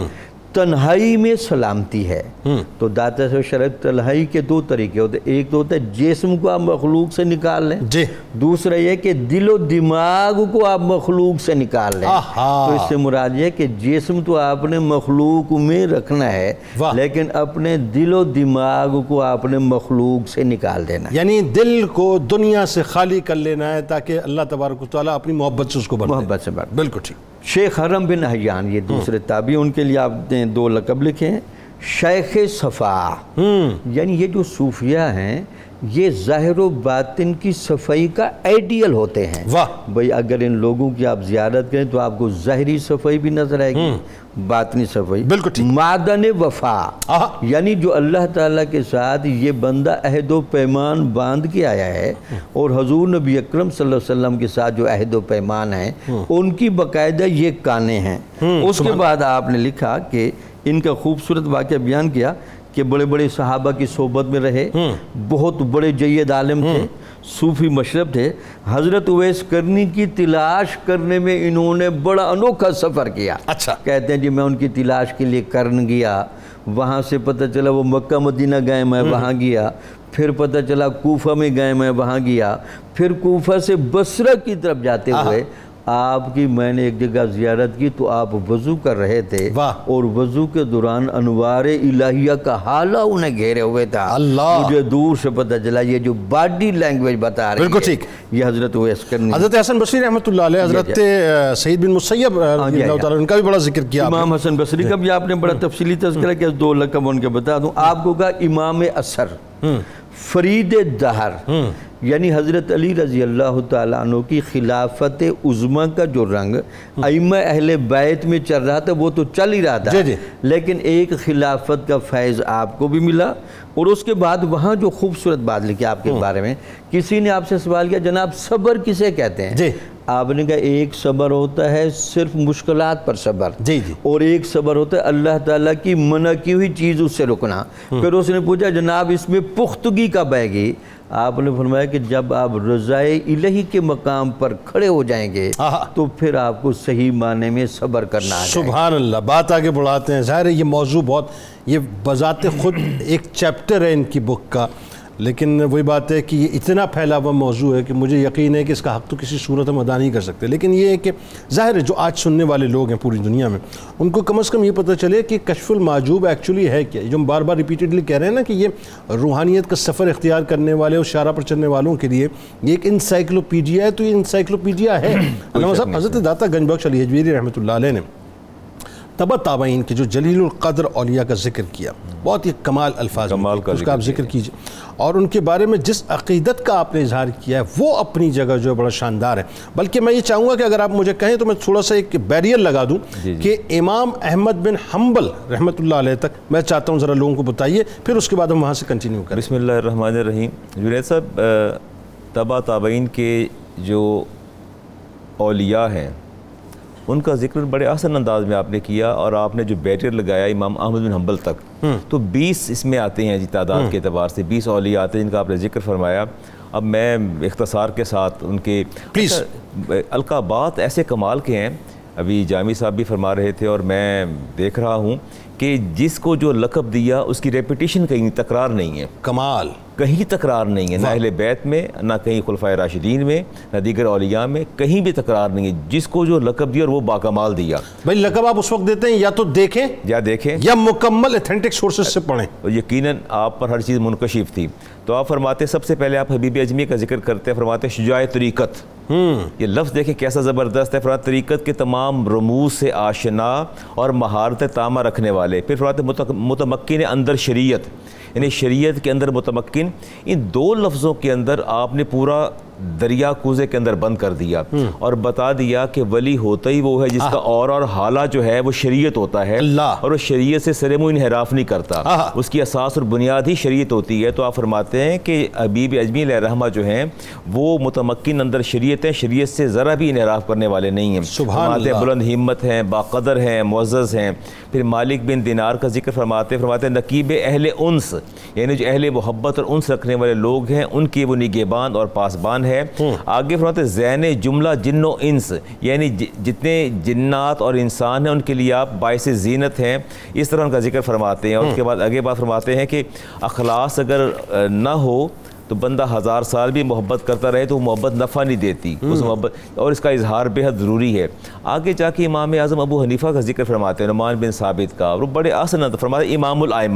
تنہائی میں سلامتی ہے. تو داتا سے شرط تنہائی کے دو طریقے ہوتے ہیں. ایک تو ہوتا ہے جسم کو آپ مخلوق سے نکال لیں, جی دوسرا یہ کہ دل و دماغ کو آپ مخلوق سے نکال لیں. تو اس سے مراد یہ کہ جسم تو آپ نے مخلوق میں رکھنا ہے لیکن اپنے دل و دماغ کو آپ نے مخلوق سے نکال دینا ہے. یعنی دل کو دنیا سے خالی کر لینا ہے تاکہ اللہ تبارک و تعالیٰ اپنی محبت سے اس کو بھر دے. محبت سے بھر. بالکل ٹھیک. شیخ حرم بن حیان یہ دوسرے تابعی, ان کے لیے آپ نے دو لقب لکھے ہیں. شیخ صفا, یعنی یہ جو صوفیہ ہیں یہ ظاہر و باطن کی صفائی کا آئیڈیل ہوتے ہیں. واہ بھئی اگر ان لوگوں کی آپ زیارت کریں تو آپ کو ظاہری صفائی بھی نظر آئے گی, باطنی صفائی. بالکل ٹھیک. معدن وفا, یعنی جو اللہ تعالیٰ کے ساتھ یہ بندہ عہد و پیمان باندھ کے آیا ہے اور حضور نبی اکرم صلی اللہ علیہ وسلم کے ساتھ جو عہد و پیمان ہیں ان کی باقاعدہ یہ کانے ہیں. اس کے بعد آپ نے لکھا کہ ان کا خوبصورت واقعہ بیان کیا کہ بڑے بڑے صحابہ کی صحبت میں رہے, بہت بڑے جید عالم تھے, صوفی مشرب تھے. حضرت اویس کرنی کی تلاش کرنے میں انہوں نے بڑا انوکھا سفر کیا. اچھا کہتے ہیں جی میں ان کی تلاش کے لیے کرن گیا, وہاں سے پتہ چلا وہ مکہ مدینہ گئے, میں وہاں گیا. پھر پتہ چلا کوفہ میں گئے, میں وہاں گیا. پھر کوفہ سے بصرہ کی طرف جاتے ہوئے آپ کی میں نے ایک جگہ زیارت کی تو آپ وضو کر رہے تھے اور وضو کے دوران انوار الہیہ کا حالہ انہیں گھیرے ہوئے تھا. مجھے دور سے پتہ چلا یہ جو باڈی لینگویج بتا رہی ہے یہ حضرت اویس کرنی. حضرت حسن بصری رحمۃ اللہ علیہ, حضرت سعید بن مسیب رضی اللہ تعالیٰ ان کا بھی بڑا ذکر کیا. امام حسن بصری کا بھی آپ نے بڑا تفصیلی تذکرہ کیا. دو لقب ان کے بتا دوں آپ کو. کہا امام اثر, فرید دہر, یعنی حضرت علی رضی اللہ تعالیٰ عنہ کی خلافت عظمیٰ کا جو رنگ ائمہ اہل بیت میں چل رہا تھا وہ تو چل ہی رہا تھا, لیکن ایک خلافت کا فیض آپ کو بھی ملا. اور اس کے بعد وہاں جو خوبصورت بات لکھی آپ کے بارے میں, کسی نے آپ سے سوال کیا جناب صبر کسے کہتے ہیں؟ آپ نے کہا ایک صبر ہوتا ہے صرف مشکلات پر صبر, جی جی اور ایک صبر ہوتا ہے اللہ تعالیٰ کی منع کی ہوئی چیز اس سے رکنا. پھر اس نے پوچھا جناب اس میں پختگی کب آئے گی؟ آپ نے فرمایا کہ جب آپ رضائے الہی کے مقام پر کھڑے ہو جائیں گے تو پھر آپ کو صحیح معنی میں صبر کرنا ہے. سبحان اللہ. بات آگے بڑھاتے ہیں. ظاہر ہے یہ موضوع بہت, یہ بذات خود ایک چیپٹر ہے ان کی بک کا, لیکن وہی بات ہے کہ یہ اتنا پھیلا ہوا موضوع ہے کہ مجھے یقین ہے کہ اس کا حق تو کسی صورت ہم ادا نہیں کر سکتے. لیکن یہ ہے کہ ظاہر ہے جو آج سننے والے لوگ ہیں پوری دنیا میں ان کو کم از کم یہ پتہ چلے کہ کشف المعجوب ایکچولی ہے کیا. جو ہم بار بار ریپیٹیڈلی کہہ رہے ہیں نا کہ یہ روحانیت کا سفر اختیار کرنے والے اور شارع پر چلنے والوں کے لیے یہ ایک انسائکلوپیڈیا ہے. تو یہ انسائکلوپیڈیا ہے. علامہ صاحب حضرت داتا گنج بخش علی حجویری رحمۃ اللہ علیہ نے تبع تابعین کے جو جلیل القدر اولیاء کا ذکر کیا, بہت ہی کمال الفاظ میں اس کا آپ ذکر کیجئے, اور ان کے بارے میں جس عقیدت کا آپ نے اظہار کیا ہے وہ اپنی جگہ جو ہے بڑا شاندار ہے. بلکہ میں یہ چاہوں گا کہ اگر آپ مجھے کہیں تو میں تھوڑا سا ایک بیریئر لگا دوں کہ امام احمد بن حنبل رحمۃ اللہ علیہ تک میں چاہتا ہوں ذرا لوگوں کو بتائیے, پھر اس کے بعد ہم وہاں سے کنٹینیو کریں. بسم اللہ الرحمن الرحیم. جنید صاحب تبع تابعین کے جو اولیاء ہیں ان کا ذکر بڑے آسان انداز میں آپ نے کیا، اور آپ نے جو بیٹر لگایا امام احمد بن حنبل تک، تو بیس اس میں آتے ہیں جی تعداد کے اعتبار سے، بیس اولیاء آتے ہیں جن کا آپ نے ذکر فرمایا۔ اب میں اختصار کے ساتھ ان کے پلیز القابات ایسے کمال کے ہیں، ابھی جامی صاحب بھی فرما رہے تھے اور میں دیکھ رہا ہوں کہ جس کو جو لقب دیا اس کی ریپیٹیشن کہیں تکرار نہیں ہے، کمال کہیں تکرار نہیں ہے، نہ اہل بیت میں، نہ کہیں خلفائے راشدین میں، نہ دیگر اولیاء میں، کہیں بھی تکرار نہیں ہے۔ جس کو جو لقب دیا اور وہ باکمال دیا۔ بھائی لقب آپ اس وقت دیتے ہیں یا تو دیکھیں یا دیکھیں یا مکمل ایتھینٹک سورسز سے پڑھیں، اور یقیناً آپ پر ہر چیز منکشف تھی۔ تو آپ فرماتے سب سے پہلے آپ حبیب اجمی کا ذکر کرتے ہیں، فرماتے ہیں شجاع طریقت۔ یہ لفظ دیکھیں کیسا زبردست ہے، فرماتے طریقت کے تمام رموز سے آشنا اور مہارت تامہ رکھنے والے۔ پھر فرماتے متمکن اندر شریعت، یعنی شریعت کے اندر متمکن۔ ان دو لفظوں کے اندر آپ نے پورا دریا کوزے کے اندر بند کر دیا اور بتا دیا کہ ولی ہوتا ہی وہ ہے جس کا اور اور حالہ جو ہے وہ شریعت ہوتا ہے، اور وہ شریعت سے سر منہ انحراف نہیں کرتا، اس کی اساس اور بنیاد ہی شریعت ہوتی ہے۔ تو آپ فرماتے ہیں کہ حبیب اجمی علیہ رحمہ جو ہیں وہ متمکن اندر شریعت ہیں، شریعت سے ذرا بھی انحراف کرنے والے نہیں ہیں، فرماتے ہیں بلند ہمت ہیں، باقدر ہیں، معزز ہیں۔ پھر مالک بن دینار کا ذکر فرماتے فرماتے ہیں نقیب اہل انس، یعنی جو اہل محبت اور انس رکھنے والے لوگ ہیں ان کے وہ نگہبان اور پاسبان ہے۔ آگے فرماتے ہیں زین جملہ جن و انس، یعنی جتنے جنات اور انسان ہیں ان کے لیے آپ باعث زینت ہیں، اس طرح ان کا ذکر فرماتے ہیں۔ اور اس کے بعد آگے بات فرماتے ہیں کہ اخلاص اگر نہ ہو تو بندہ ہزار سال بھی محبت کرتا رہے تو وہ محبت نفع نہیں دیتی، اس محبت اور اس کا اظہار بے حد ضروری ہے۔ آگے جا کے امام اعظم ابو حنیفہ کا ذکر فرماتے ہیں، نعمان بن ثابت کا، اور وہ بڑے آسان فرماتے ہیں امام الائمہ،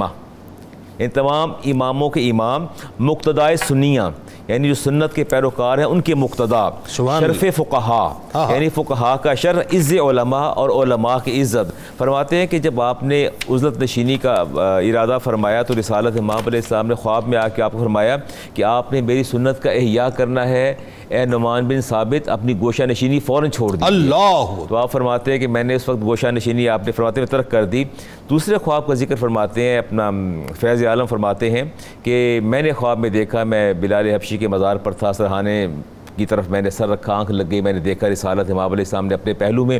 ان تمام اماموں کے امام، مقتدائے سنیہ یعنی جو سنت کے پیروکار ہیں ان کے مقتدا، شرف فقہا یعنی فقہا کا شرف، عز علماء اور علماء کی عزت۔ فرماتے ہیں کہ جب آپ نے عزلت نشینی کا ارادہ فرمایا تو رسالت امام علیہ السلام نے خواب میں آ کے آپ کو فرمایا کہ آپ نے میری سنت کا احیاء کرنا ہے، اے نعمان بن ثابت اپنی گوشہ نشینی فوراً چھوڑ دی۔ اللہ، تو آپ فرماتے ہیں کہ میں نے اس وقت گوشہ نشینی آپ نے فرماتے ہیں ترک کر دی۔ دوسرے خواب کا ذکر فرماتے ہیں، اپنا فیض عالم فرماتے ہیں کہ میں نے خواب میں دیکھا میں بلال حبشی کے مزار پر تھا، سرحانے کی طرف میں نے سر رکھا، آنکھ لگ گئی، میں نے دیکھا رسالت امام علیہ السلام نے اپنے پہلو میں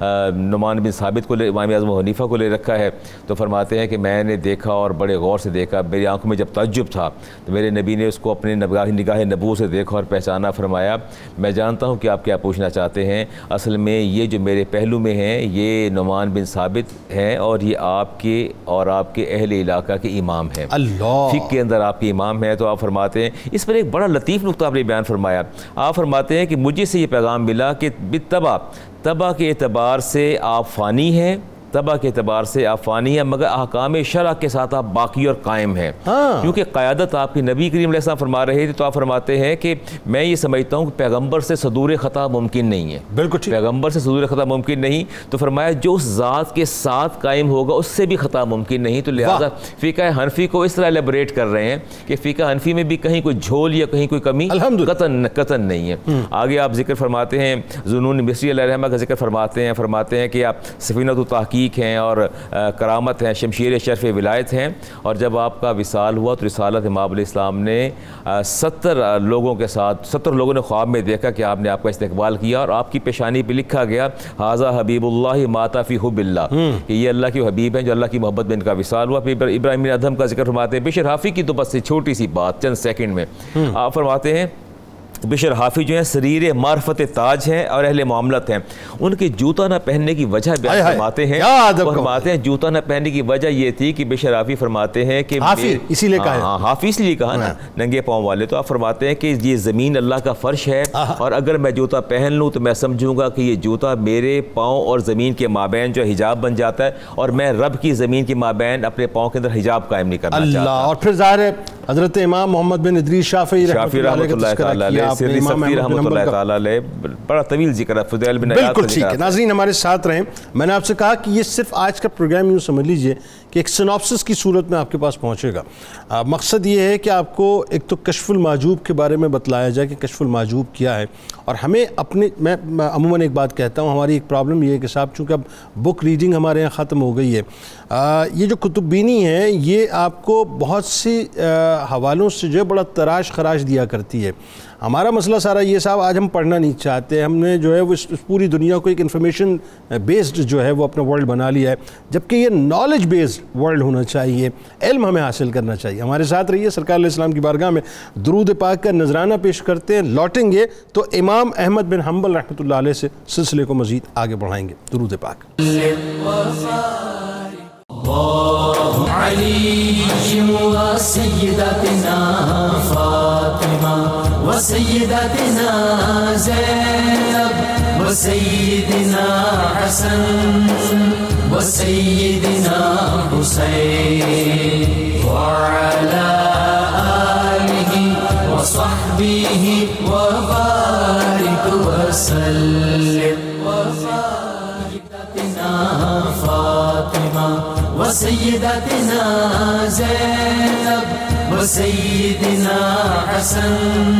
نعمان بن ثابت کو لے، امام اعظم حنیفہ کو لے رکھا ہے۔ تو فرماتے ہیں کہ میں نے دیکھا اور بڑے غور سے دیکھا، میری آنکھوں میں جب تعجب تھا تو میرے نبی نے اس کو اپنے نگاہ نگاہ نبوت سے دیکھا اور پہچانا، فرمایا میں جانتا ہوں کہ آپ کیا پوچھنا چاہتے ہیں، اصل میں یہ جو میرے پہلو میں ہیں یہ نعمان بن ثابت ہیں اور یہ آپ کے اور آپ کے اہل علاقہ کے امام ہیں، اللہ فقہ کے اندر آپ کے امام ہیں۔ تو آپ فرماتے ہیں اس پر ایک بڑا لطیف نقطہ آپ نے بیان فرمایا، آپ فرماتے ہیں کہ مجھے سے یہ پیغام ملا کہ بالطبع طبع کے اعتبار سے آپ فانی ہیں، طبع کے اعتبار سے آپ فانی ہیں، مگر احکام شرع کے ساتھ آپ باقی اور قائم ہیں، کیونکہ قیادت آپ کی نبی کریم علیہ السلام فرما رہے تھے۔ تو آپ فرماتے ہیں کہ میں یہ سمجھتا ہوں کہ پیغمبر سے صدور خطا ممکن نہیں ہے، بالکل ٹھیک، پیغمبر سے صدور خطا ممکن نہیں۔ تو فرمایا جو اس ذات کے ساتھ قائم ہوگا اس سے بھی خطا ممکن نہیں۔ تو لہٰذا فقہ حنفی کو اس طرح ایلیبریٹ کر رہے ہیں کہ فقہ حنفی میں بھی کہیں کوئی جھول یا کہیں کوئی کمی قطعاً قطعاً نہیں ہے۔ آگے آپ ذکر فرماتے ہیں ذوالنون مصری علیہ الرحمہ کا ذکر فرماتے ہیں، فرماتے ہیں کہ آپ سفینۃ التحقیق ہیں اور کرامت ہیں، شمشیر شرف ولایت ہیں، اور جب آپ کا وصال ہوا تو رسالت امام علیہ السلام نے ستر لوگوں کے ساتھ ستر لوگوں نے خواب میں دیکھا کہ آپ نے آپ کا استقبال کیا، اور آپ کی پیشانی پہ لکھا گیا ھذا حبیب اللہ مات فی حب اللہ، کہ یہ اللہ کے حبیب ہیں جو اللہ کی محبت میں ان کا وصال ہوا۔ پھر ابراہیم بن ادھم کا ذکر فرماتے ہیں، بشر حافی کی تو بس چھوٹی سی بات چند سیکنڈ میں آپ فرماتے ہیں بشر حافی جو ہیں سریر معرفت تاج ہیں اور اہل معاملت ہیں، ان کے جوتا نہ پہننے کی وجہ بیان فرماتے ہیں، فرماتے ہیں جوتا نہ پہننے کی وجہ یہ تھی کہ بشر حافی فرماتے ہیں کہ حافی اسی لیے کہا ہاں حافی اس لیے کہا نا ننگے پاؤں والے۔ تو آپ فرماتے ہیں کہ یہ زمین اللہ کا فرش ہے اور اگر میں جوتا پہن لوں تو میں سمجھوں گا کہ یہ جوتا میرے پاؤں اور زمین کے مابین جو حجاب بن جاتا ہے، اور میں رب کی زمین کے مابین اپنے پاؤں کے اندر حجاب قائم نہیں کرنا چاہتا۔ اللہ، اور پھر ظاہر ہے حضرت امام محمد بن ادریس شافعی شافعی رحمۃ اللہ تعالیٰ علیہ، سری صفی رحمۃ اللہ تعالیٰ علیہ، بڑا طویل ذکر ہے فضیل بن عیاض۔ بالکل ٹھیک ہے، ناظرین ہمارے ساتھ رہیں۔ میں نے آپ سے کہا کہ یہ صرف آج کا پروگرام یوں سمجھ لیجئے کہ ایک سناپسس کی صورت میں آپ کے پاس پہنچے گا۔ مقصد یہ ہے کہ آپ کو ایک تو کشف المحجوب کے بارے میں بتلایا جائے کہ کشف المحجوب کیا ہے، اور ہمیں اپنے میں عموماً ایک بات کہتا ہوں، ہماری ایک پرابلم یہ ہے کہ صاحب چونکہ اب بک ریڈنگ ہمارے یہاں ختم ہو گئی ہے، یہ جو کتب بینی ہے یہ آپ کو بہت سی حوالوں سے جو ہے بڑا تراش خراش دیا کرتی ہے۔ ہمارا مسئلہ سارا یہ صاحب آج ہم پڑھنا نہیں چاہتے. ہم نے جو ہے وہ اس پوری دنیا کو ایک انفارمیشن بیسڈ جو ہے وہ اپنا ورلڈ بنا لیا ہے, جبکہ یہ نالج بیسڈ ورلڈ ہونا چاہیے, علم ہمیں حاصل کرنا چاہیے. ہمارے ساتھ رہیے, سرکار علیہ السلام کی بارگاہ میں درود پاک کا نذرانہ پیش کرتے ہیں. لوٹیں گے تو امام احمد بن حنبل رحمۃ اللہ علیہ سے سلسلے کو مزید آگے بڑھائیں گے. درود پاک. علي وسيدتنا فاطمة وسيدتنا زينب وسيدنا حسن وسيدنا حسين وعلى آله وصحبه وبارك وسلم. وسيدتنا فاطمة وسيدتنا زينب وسيدنا حسن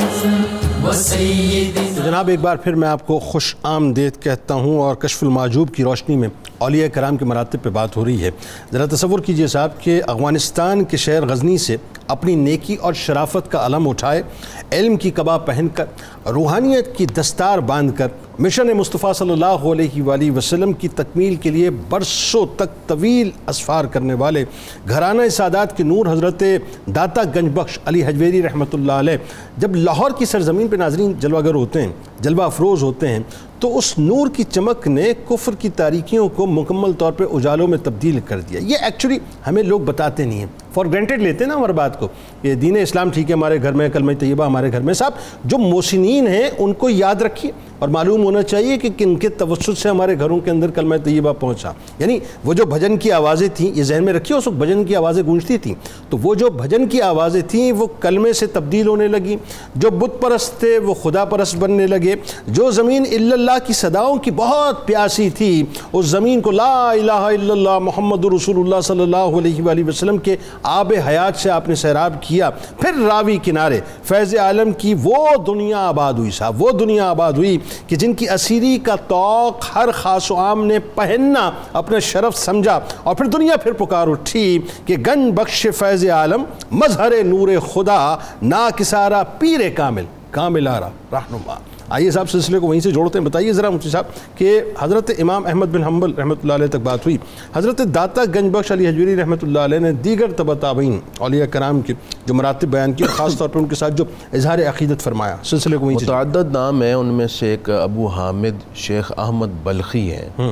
وسيدنا. جناب ایک بار پھر میں آپ کو خوش آمدید کہتا ہوں, اور کشف المعجوب کی روشنی میں اولیاء کرام کے مراتب پہ بات ہو رہی ہے. ذرا تصور کیجئے صاحب کہ افغانستان کے شہر غزنی سے اپنی نیکی اور شرافت کا علم اٹھائے, علم کی قبا پہن کر, روحانیت کی دستار باندھ کر مشن مصطفیٰ صلی اللہ علیہ وآلہ وسلم کی تکمیل کے لیے برسوں تک طویل اسفار کرنے والے گھرانہ سادات کے نور حضرت داتا گنج بخش علی حجویری رحمۃ اللہ علیہ جب لاہور کی سرزمین پہ ناظرین جلوہ گر ہوتے ہیں, جلوہ افروز ہوتے ہیں, تو اس نور کی چمک نے کفر کی تاریکیوں کو مکمل طور پہ اجالوں میں تبدیل کر دیا. یہ ایکچولی ہمیں لوگ بتاتے نہیں ہیں, فار گرانٹیڈ لیتے ہیں نا ہماری بات کو. یہ دین اسلام ٹھیک ہے, ہمارے گھر میں کلمہ طیبہ ہمارے گھر میں, صاحب جو محسنین ہیں ان کو یاد رکھیے اور معلوم ہونا چاہیے کہ کن کے توسط سے ہمارے گھروں کے اندر کلمہ طیبہ پہنچا. یعنی وہ جو بھجن کی آوازیں تھیں, یہ ذہن میں رکھیے, اس وقت بھجن کی آوازیں گونجتی تھیں, تو وہ جو بھجن کی آوازیں تھیں وہ کلمے سے تبدیل ہونے لگیں. جو بت پرست تھے وہ خدا پرست بننے لگے. جو زمین الا اللہ کی صداؤں کی بہت پیاسی تھی, اس زمین کو لا الہ الا اللہ محمد رسول اللہ صلی اللہ علیہ وآلہ وسلم کے آب حیات سے آپ نے سیراب کیا. پھر راوی کنارے فیض عالم کی وہ دنیا آباد ہوئی صاحب, وہ دنیا آباد ہوئی کہ جن کی اسیری کا توق ہر خاص و عام نے پہننا اپنا شرف سمجھا, اور پھر دنیا پھر پکار اٹھی کہ گنج بخش فیض عالم مظہر نور خدا ناکسارا پیر کامل کامل آرا رہنما. آئیے صاحب سلسلے کو وہیں سے جوڑتے ہیں. بتائیے ذرا مفتی صاحب کہ حضرت امام احمد بن حنبل رحمۃ اللہ علیہ تک بات ہوئی, حضرت داتا گنج بخش علی حجویری رحمۃ اللہ علیہ نے دیگر تبع تابعین اولیاء کرام کے جو مراتب بیان کیے, خاص طور پر ان کے ساتھ جو اظہار عقیدت فرمایا, سلسلے کو وہیں سے. متعدد نام ہیں, ان میں سے ایک ابو حامد شیخ احمد بلخی ہیں.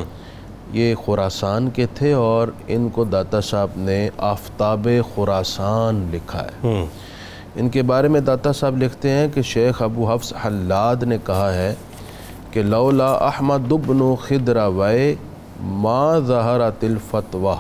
یہ خراسان کے تھے اور ان کو داتا صاحب نے آفتاب خراسان لکھا ہے. ان کے بارے میں داتا صاحب لکھتے ہیں کہ شیخ ابو حفص حلاد نے کہا ہے کہ لولا احمد بن خدروی ما ظہرت الفتوہ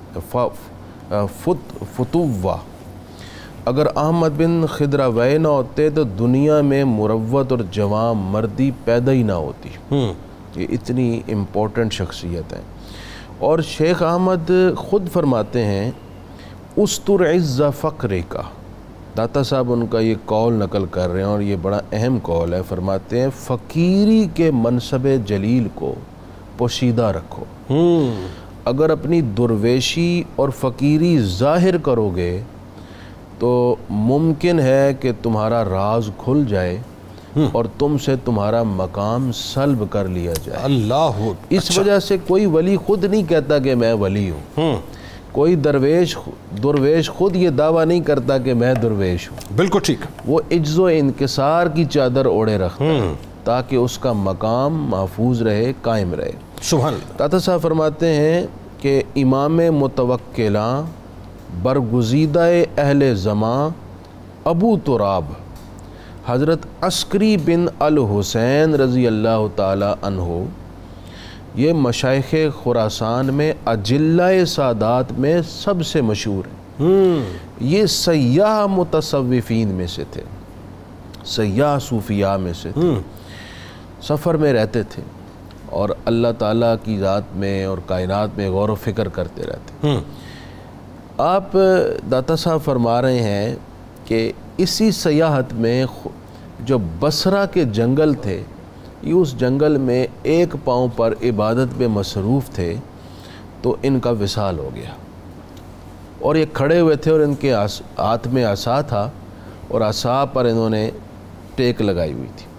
فتوہ. اگر احمد بن خدروی نہ ہوتے تو دنیا میں مروت اور جوان مردی پیدا ہی نہ ہوتی. یہ اتنی امپورٹنٹ شخصیت ہے. اور شیخ احمد خود فرماتے ہیں استر عز فقر کا. داتا صاحب ان کا یہ قول نقل کر رہے ہیں اور یہ بڑا اہم قول ہے. فرماتے ہیں فقیری کے منصب جلیل کو پوشیدہ رکھو. اگر اپنی درویشی اور فقیری ظاہر کرو گے تو ممکن ہے کہ تمہارا راز کھل جائے اور تم سے تمہارا مقام سلب کر لیا جائے. اللہ. اس وجہ سے کوئی ولی خود نہیں کہتا کہ میں ولی ہوں. کوئی درویش درویش خود یہ دعویٰ نہیں کرتا کہ میں درویش ہوں. بالکل ٹھیک. وہ عجز و انکسار کی چادر اوڑے رکھتا ہے تاکہ اس کا مقام محفوظ رہے, قائم رہے. سبحان اللہ. داتا صاحب فرماتے ہیں کہ امام متوکلاں برگزیدہ اہل زماں ابو تراب حضرت عسکری بن الحسین رضی اللہ تعالی عنہ, یہ مشائخ خراسان میں اجلہ سادات میں سب سے مشہور ہیں. یہ سیاح متصوفین میں سے تھے, سیاح صوفیاء میں سے تھے. سفر میں رہتے تھے اور اللہ تعالیٰ کی ذات میں اور کائنات میں غور و فکر کرتے رہتے. آپ داتا صاحب فرما رہے ہیں کہ اسی سیاحت میں جو بصرہ کے جنگل تھے, یہ اس جنگل میں ایک پاؤں پر عبادت میں مصروف تھے تو ان کا وصال ہو گیا. اور یہ کھڑے ہوئے تھے اور ان کے ہاتھ میں عصا تھا اور عصا پر انہوں نے ٹیک لگائی ہوئی تھی۔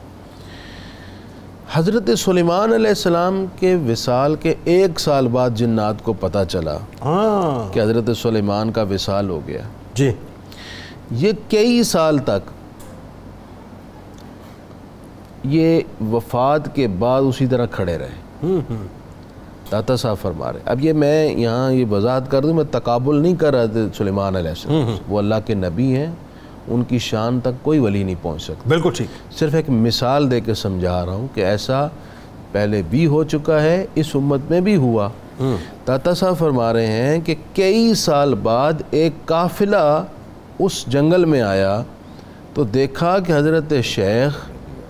حضرت سلیمان علیہ السلام کے وصال کے ایک سال بعد جنات کو پتہ چلا ہاں کہ حضرت سلیمان کا وصال ہو گیا۔ جی یہ کئی سال تک یہ وفات کے بعد اسی طرح کھڑے رہے۔ داتا صاحب فرما رہے، اب یہ میں یہاں یہ وضاحت کر دوں، میں تقابل نہیں کر رہا تھا سلیمان علیہ السلام، وہ اللہ کے نبی ہیں، ان کی شان تک کوئی ولی نہیں پہنچ سکتا۔ بالکل ٹھیک، صرف ایک مثال دے کے سمجھا رہا ہوں کہ ایسا پہلے بھی ہو چکا ہے، اس امت میں بھی ہوا۔ داتا صاحب فرما رہے ہیں کہ کئی سال بعد ایک قافلہ اس جنگل میں آیا تو دیکھا کہ حضرت شیخ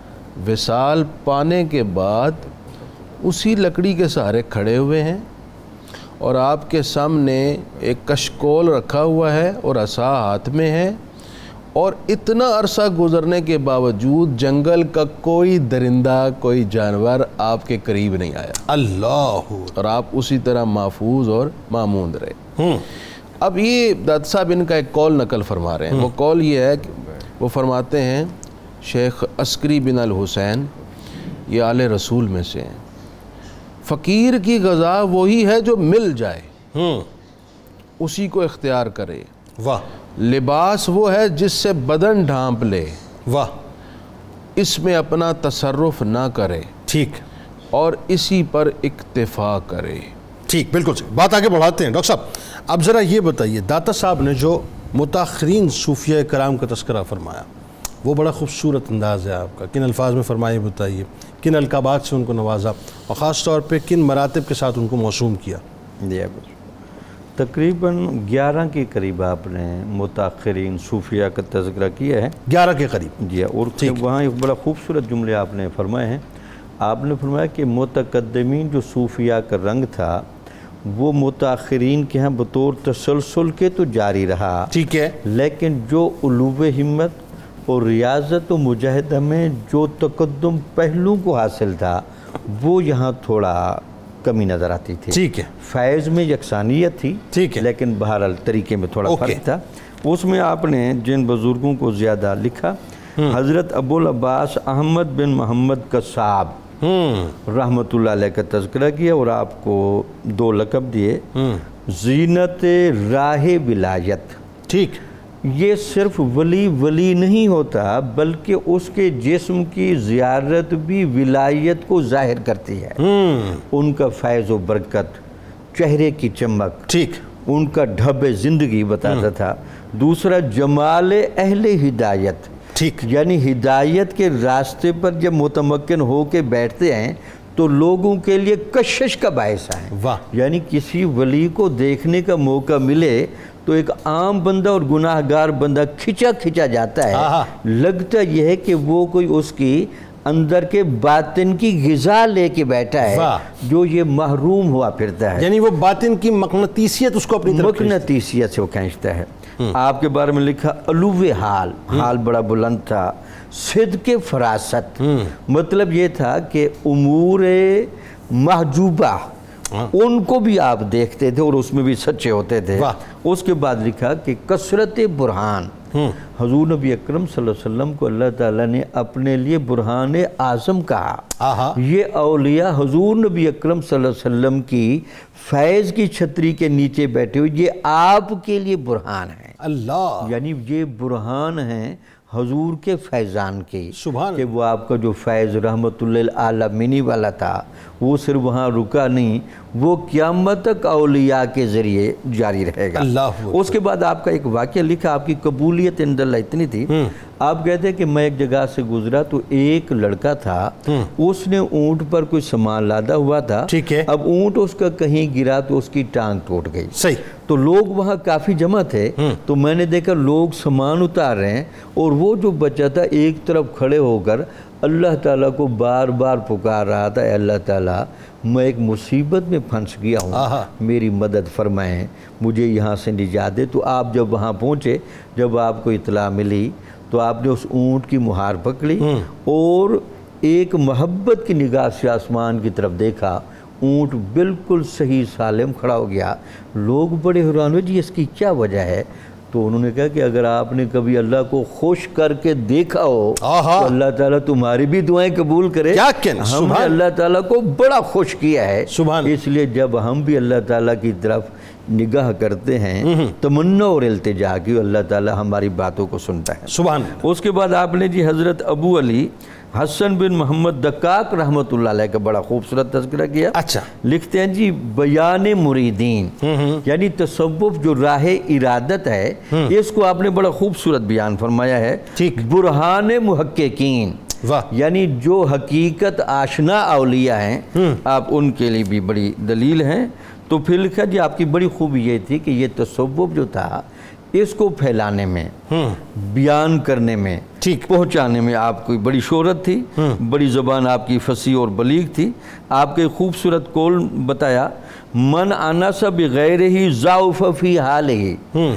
وصال پانے کے بعد اسی لکڑی کے سہارے کھڑے ہوئے ہیں اور آپ کے سامنے ایک کشکول رکھا ہوا ہے اور عصا ہاتھ میں ہے، اور اتنا عرصہ گزرنے کے باوجود جنگل کا کوئی درندہ کوئی جانور آپ کے قریب نہیں آیا، اللہ، اور آپ اسی طرح محفوظ اور ماموند رہے۔ اب یہ داتا صاحب ان کا ایک قول نقل فرما رہے ہیں، وہ قول یہ ہے کہ وہ فرماتے ہیں، شیخ عسکری بن الحسین یہ آل رسول میں سے ہیں، فقیر کی غذا وہی ہے جو مل جائے، اسی کو اختیار کرے، واہ، لباس وہ ہے جس سے بدن ڈھانپ لے، واہ، اس میں اپنا تصرف نہ کرے، ٹھیک، اور اسی پر اکتفا کرے۔ ٹھیک، بالکل صحیح، بات آگے بڑھاتے ہیں۔ ڈاکٹر صاحب اب ذرا یہ بتائیے، داتا صاحب نے جو متاخرین صوفیہ کرام کا تذکرہ فرمایا وہ بڑا خوبصورت انداز ہے آپ کا، کن الفاظ میں فرمائے بتائیے، کن القابات سے ان کو نوازا اور خاص طور پہ کن مراتب کے ساتھ ان کو موسوم کیا؟ جی تقریباً گیارہ کے قریب آپ نے متاخرین صوفیہ کا تذکرہ کیا ہے، گیارہ کے قریب، جی، اور وہاں ایک بڑا خوبصورت جملے آپ نے فرمائے ہیں۔ آپ نے فرمایا کہ متقدمین جو صوفیہ کا رنگ تھا وہ متاخرین کے ہاں بطور تسلسل کے تو جاری رہا، ٹھیک ہے، لیکن جو علو ہمت اور ریاضت و مجاہدہ میں جو تقدم پہلو کو حاصل تھا وہ یہاں تھوڑا کمی نظر آتی تھی۔ ٹھیک ہے، فیض میں یکسانیت تھی، ٹھیک ہے، لیکن بہرحال طریقے میں تھوڑا فرق تھا۔ اس میں آپ نے جن بزرگوں کو زیادہ لکھا، حضرت ابو العباس احمد بن محمد قصاب رحمۃ اللہ علیہ کا تذکرہ کیا اور آپ کو دو لقب دیے، زینت راہ ولایت۔ ٹھیک، یہ صرف ولی ولی نہیں ہوتا بلکہ اس کے جسم کی زیارت بھی ولایت کو ظاہر کرتی ہے، ان کا فیض و برکت، چہرے کی چمک، ٹھیک، ان کا ڈھب زندگی بتاتا تھا۔ دوسرا جمال اہل ہدایت، ٹھیک، یعنی ہدایت کے راستے پر جب متمکن ہو کے بیٹھتے ہیں تو لوگوں کے لیے کشش کا باعث ہے، واہ، یعنی کسی ولی کو دیکھنے کا موقع ملے تو ایک عام بندہ اور گناہ گار بندہ کھچا کھچا جاتا ہے، لگتا یہ ہے کہ وہ کوئی اس کی اندر کے باطن کی غذا لے کے بیٹھا ہے جو یہ محروم ہوا پھرتا ہے، یعنی وہ باطن کی مقناطیسیت اس کو اپنی طرف مقناطیسیت سے وہ کھینچتا ہے۔ آپ کے بارے میں لکھا علو حال، حال بڑا بلند تھا، صدق فراست، مطلب یہ تھا کہ امور محجوبہ ان کو بھی آپ دیکھتے تھے اور اس میں بھی سچے ہوتے تھے۔ اس کے بعد لکھا کہ کثرت برہان، حضور نبی اکرم صلی اللہ علیہ وسلم کو اللہ تعالیٰ نے اپنے لیے برہان اعظم کہا۔ یہ اولیاء حضور نبی اکرم صلی اللہ علیہ وسلم کی فیض کی چھتری کے نیچے بیٹھے ہوئے، یہ آپ کے لیے برہان ہیں، اللہ، یعنی یہ برہان ہیں حضور کے فیضان کی، سبحان کہ وہ آپ کا جو فیض رحمت للعالمین والا تھا وہ صرف وہاں رکا نہیں، وہ قیامت تک اولیاء کے ذریعے جاری رہے گا۔ اللہ، اس کے بعد آپ کا ایک واقعہ لکھا، آپ کی قبولیت عند اللہ اتنی تھی، آپ کہتے ہیں کہ میں ایک جگہ سے گزرا تو ایک لڑکا تھا، اس نے اونٹ پر کوئی سامان لادا ہوا تھا، ٹھیک ہے، اب اونٹ اس کا کہیں گرا تو اس کی ٹانگ ٹوٹ گئی، صحیح، تو لوگ وہاں کافی جمع تھے، تو میں نے دیکھا لوگ سامان اتار رہے ہیں اور وہ جو بچہ تھا ایک طرف کھڑے ہو کر اللہ تعالیٰ کو بار بار پکار رہا تھا، اے اللہ تعالیٰ میں ایک مصیبت میں پھنس گیا ہوں، میری مدد فرمائیں، مجھے یہاں سے نجات دے۔ تو آپ جب وہاں پہنچے، جب آپ کو اطلاع ملی تو آپ نے اس اونٹ کی مہار پکڑی اور ایک محبت کی نگاہ سے آسمان کی طرف دیکھا، اونٹ بالکل صحیح سالم کھڑا ہو گیا۔ لوگ بڑے حیران ہوئے، جی اس کی کیا وجہ ہے؟ تو انہوں نے کہا کہ اگر آپ نے کبھی اللہ کو خوش کر کے دیکھا ہو تو اللہ تعالیٰ تمہاری بھی دعائیں قبول کرے. ہم نے اللہ تعالیٰ کو بڑا خوش کیا ہے, اس لیے جب ہم بھی اللہ تعالیٰ کی طرف نگاہ کرتے ہیں تمنا اور التجا کی, اللہ تعالیٰ ہماری باتوں کو سنتا ہے. سبحان. اس کے بعد آپ نے جی حضرت ابو علی حسن بن محمد دقاق رحمۃ اللہ علیہ کا بڑا خوبصورت تذکرہ کیا. اچھا. لکھتے ہیں جی بیان مریدین, یعنی تصوف جو راہ ارادت ہے اس کو آپ نے بڑا خوبصورت بیان فرمایا ہے. برہان محققین, یعنی جو حقیقت آشنا اولیاء ہیں آپ ان کے لیے بھی بڑی دلیل ہیں. تو پھر لکھا جی آپ کی بڑی خوبی یہ تھی کہ یہ تصوف جو تھا اس کو پھیلانے میں, بیان کرنے میں, پہنچانے میں آپ کی بڑی شہرت تھی, بڑی زبان آپ کی فصیح اور بلیغ تھی. آپ کے خوبصورت قول بتایا, من انس بغیر ہی ضعف فی حال ہی,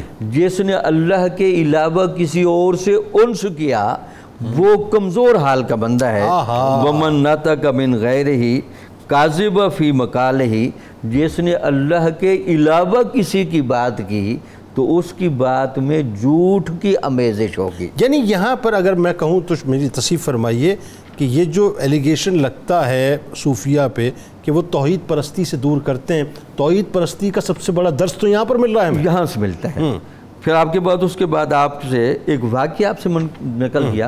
جس نے اللہ کے علاوہ کسی اور سے انس کیا وہ کمزور حال کا بندہ ہے. ومن نطق من غیر ہی کاذب فی مقال ہی, جس نے اللہ کے علاوہ کسی کی بات کی تو اس کی بات میں جھوٹ کی آمیزش ہوگی. یعنی یہاں پر اگر میں کہوں تو میری تصحیح فرمائیے کہ یہ جو ایلیگیشن لگتا ہے صوفیہ پہ کہ وہ توحید پرستی سے دور کرتے ہیں, توحید پرستی کا سب سے بڑا درس تو یہاں پر مل رہا ہے ہمیں. یہاں سے ملتا ہے. پھر آپ کے بعد اس کے بعد آپ سے ایک واقعہ آپ سے نقل کیا.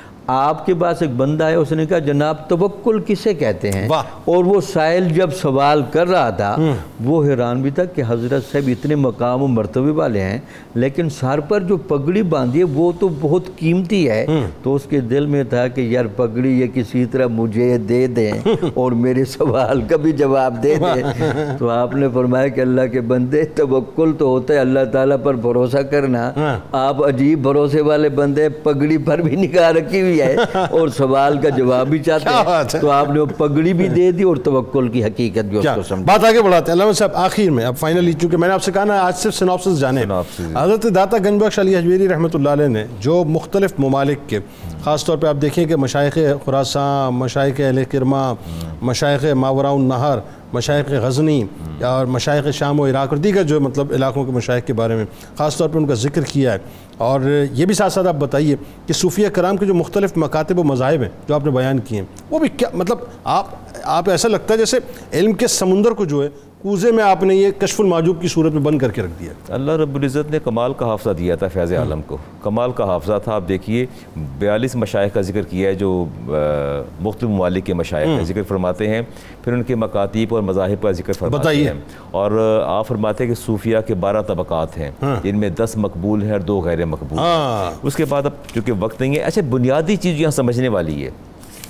آپ کے پاس ایک بندہ ہے, اس نے کہا جناب توکل کسے کہتے ہیں؟ اور وہ سائل جب سوال کر رہا تھا وہ حیران بھی تھا کہ حضرت صاحب اتنے مقام و مرتبے والے ہیں لیکن سر پر جو پگڑی باندھی ہے وہ تو بہت قیمتی ہے. تو اس کے دل میں تھا کہ یار پگڑی یہ کسی طرح مجھے دے دیں اور میرے سوال کا بھی جواب دے دیں. تو آپ نے فرمایا کہ اللہ کے بندے توکل تو ہوتا ہے اللہ تعالیٰ پر بھروسہ کرنا, آپ عجیب بھروسے والے بندے, پگڑی پر بھی نگاہ رکھی ہوئی ہے اور سوال کا جواب بھی چاہتے ہیں. تو آپ نے وہ پگڑی بھی دے دی اور توکل کی حقیقت بھی اس کو سمجھا. بات آگے بڑھاتے ہیں. علامہ صاحب آخر میں اب فائنلی, چونکہ میں نے آپ سے کہا نا آج صرف سناپسس جانے, حضرت داتا گنج بخش علی حجویری رحمۃ اللہ علیہ نے جو مختلف ممالک کے, خاص طور پہ آپ دیکھیں کہ مشائخ خراسان, مشائخ اہل کرما, مشائخ ماوراء النہر, مشائخ غزنی اور مشائخ شام و عراق اور دیگر جو مطلب علاقوں کے مشائخ کے بارے میں خاص طور پہ ان کا ذکر کیا ہے. اور یہ بھی ساتھ ساتھ آپ بتائیے کہ صوفیہ کرام کے جو مختلف مکاتب و مذاہب ہیں جو آپ نے بیان کیے ہیں وہ بھی کیا مطلب آپ آپ ایسا لگتا ہے جیسے علم کے سمندر کو جو ہے کوزے میں آپ نے یہ کشف المعجوب کی صورت میں بند کر کے رکھ دیا. اللہ رب العزت نے کمال کا حافظہ دیا تھا فیض عالم کو, کمال کا حافظہ تھا. آپ دیکھیے بیالیس مشائخ کا ذکر کیا ہے جو مختلف ممالک کے مشائخ کا ذکر فرماتے ہیں, پھر ان کے مکاتیب اور مذاہب کا ذکر فرماتے ہیں, اور آپ فرماتے ہیں کہ صوفیہ کے بارہ طبقات ہیں جن میں دس مقبول ہیں اور دو غیر مقبول ہیں. اس کے بعد اب چونکہ وقت نہیں ہے, اچھا بنیادی چیز یہاں سمجھنے والی ہے,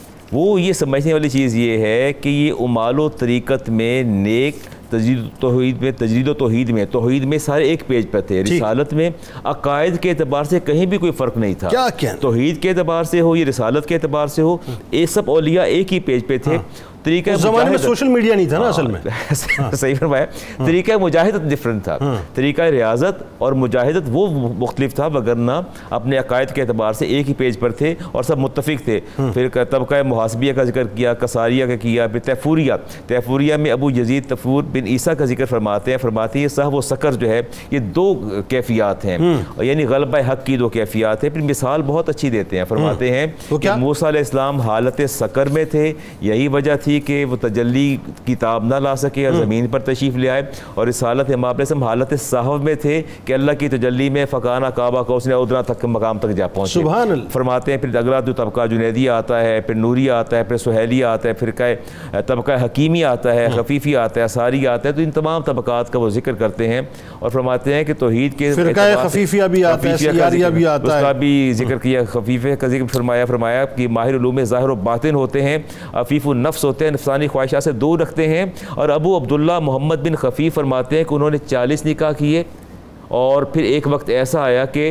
وہ یہ سمجھنے والی چیز یہ ہے کہ یہ امال و طریقت میں نیک تجدید توحید میں تجدید و توحید میں توحید میں سارے ایک پیج پہ تھے. رسالت میں عقائد کے اعتبار سے کہیں بھی کوئی فرق نہیں تھا, توحید کے اعتبار سے ہو یا رسالت کے اعتبار سے ہو, یہ سب اولیاء ایک ہی پیج پہ تھے. طریقہ زمانے میں سوشل میڈیا نہیں تھا نا اصل میں, صحیح فرمایا. طریقہ مجاہدت ڈفرنٹ تھا, طریقہ ریاضت اور مجاہدت وہ مختلف تھا, وگرنہ اپنے عقائد کے اعتبار سے ایک ہی پیج پر تھے اور سب متفق تھے. پھر طبقہ محاسبیہ کا ذکر کیا, کساریہ کا کیا, پھر تیفوریہ. تیفوریہ میں ابو یزید تیفور بن عیسیٰ کا ذکر فرماتے ہیں, فرماتے ہیں صحو و سکر جو ہے یہ دو کیفیات ہیں, یعنی غلبہ حق کی دو کیفیات ہیں. پھر مثال بہت اچھی دیتے ہیں, فرماتے ہیں کہ موسیٰ علیہ السلام حالت سکر میں تھے, یہی وجہ تھی کہ وہ تجلی کتاب نہ لا سکے اور زمین پر تشریف لے آئے, اور رسالت امام علیہ السلام حالت صحو میں تھے کہ اللہ کی تجلی میں فقانہ کعبہ کو اس نے ادنا تک مقام تک جا پہنچے. سبحان اللہ. فرماتے ہیں پھر اگلا جو طبقہ جنیدیہ آتا ہے, پھر نوریہ آتا ہے, پھر سہیلیہ آتا ہے, فرقہ طبقہ حکیمی آتا ہے, خفیفی آتا ہے, اساری آتا ہے. تو ان تمام طبقات کا وہ ذکر کرتے ہیں اور فرماتے ہیں کہ توحید کے فرقہ خفیفیہ بھی آتا ہے, سیاریہ بھی آتا ہے, اس کا بھی ذکر کیا. خفیفہ کا ذکر فرمایا فرمایا کہ ماہر علوم ظاہر و باطن ہوتے ہیں, عفیف النفس ہوتے ہیں, نفسانی خواہشات سے دور رکھتے ہیں. اور ابو عبداللہ محمد بن خفیف فرماتے ہیں کہ انہوں نے چالیس نکاح کیے, اور پھر ایک وقت ایسا آیا کہ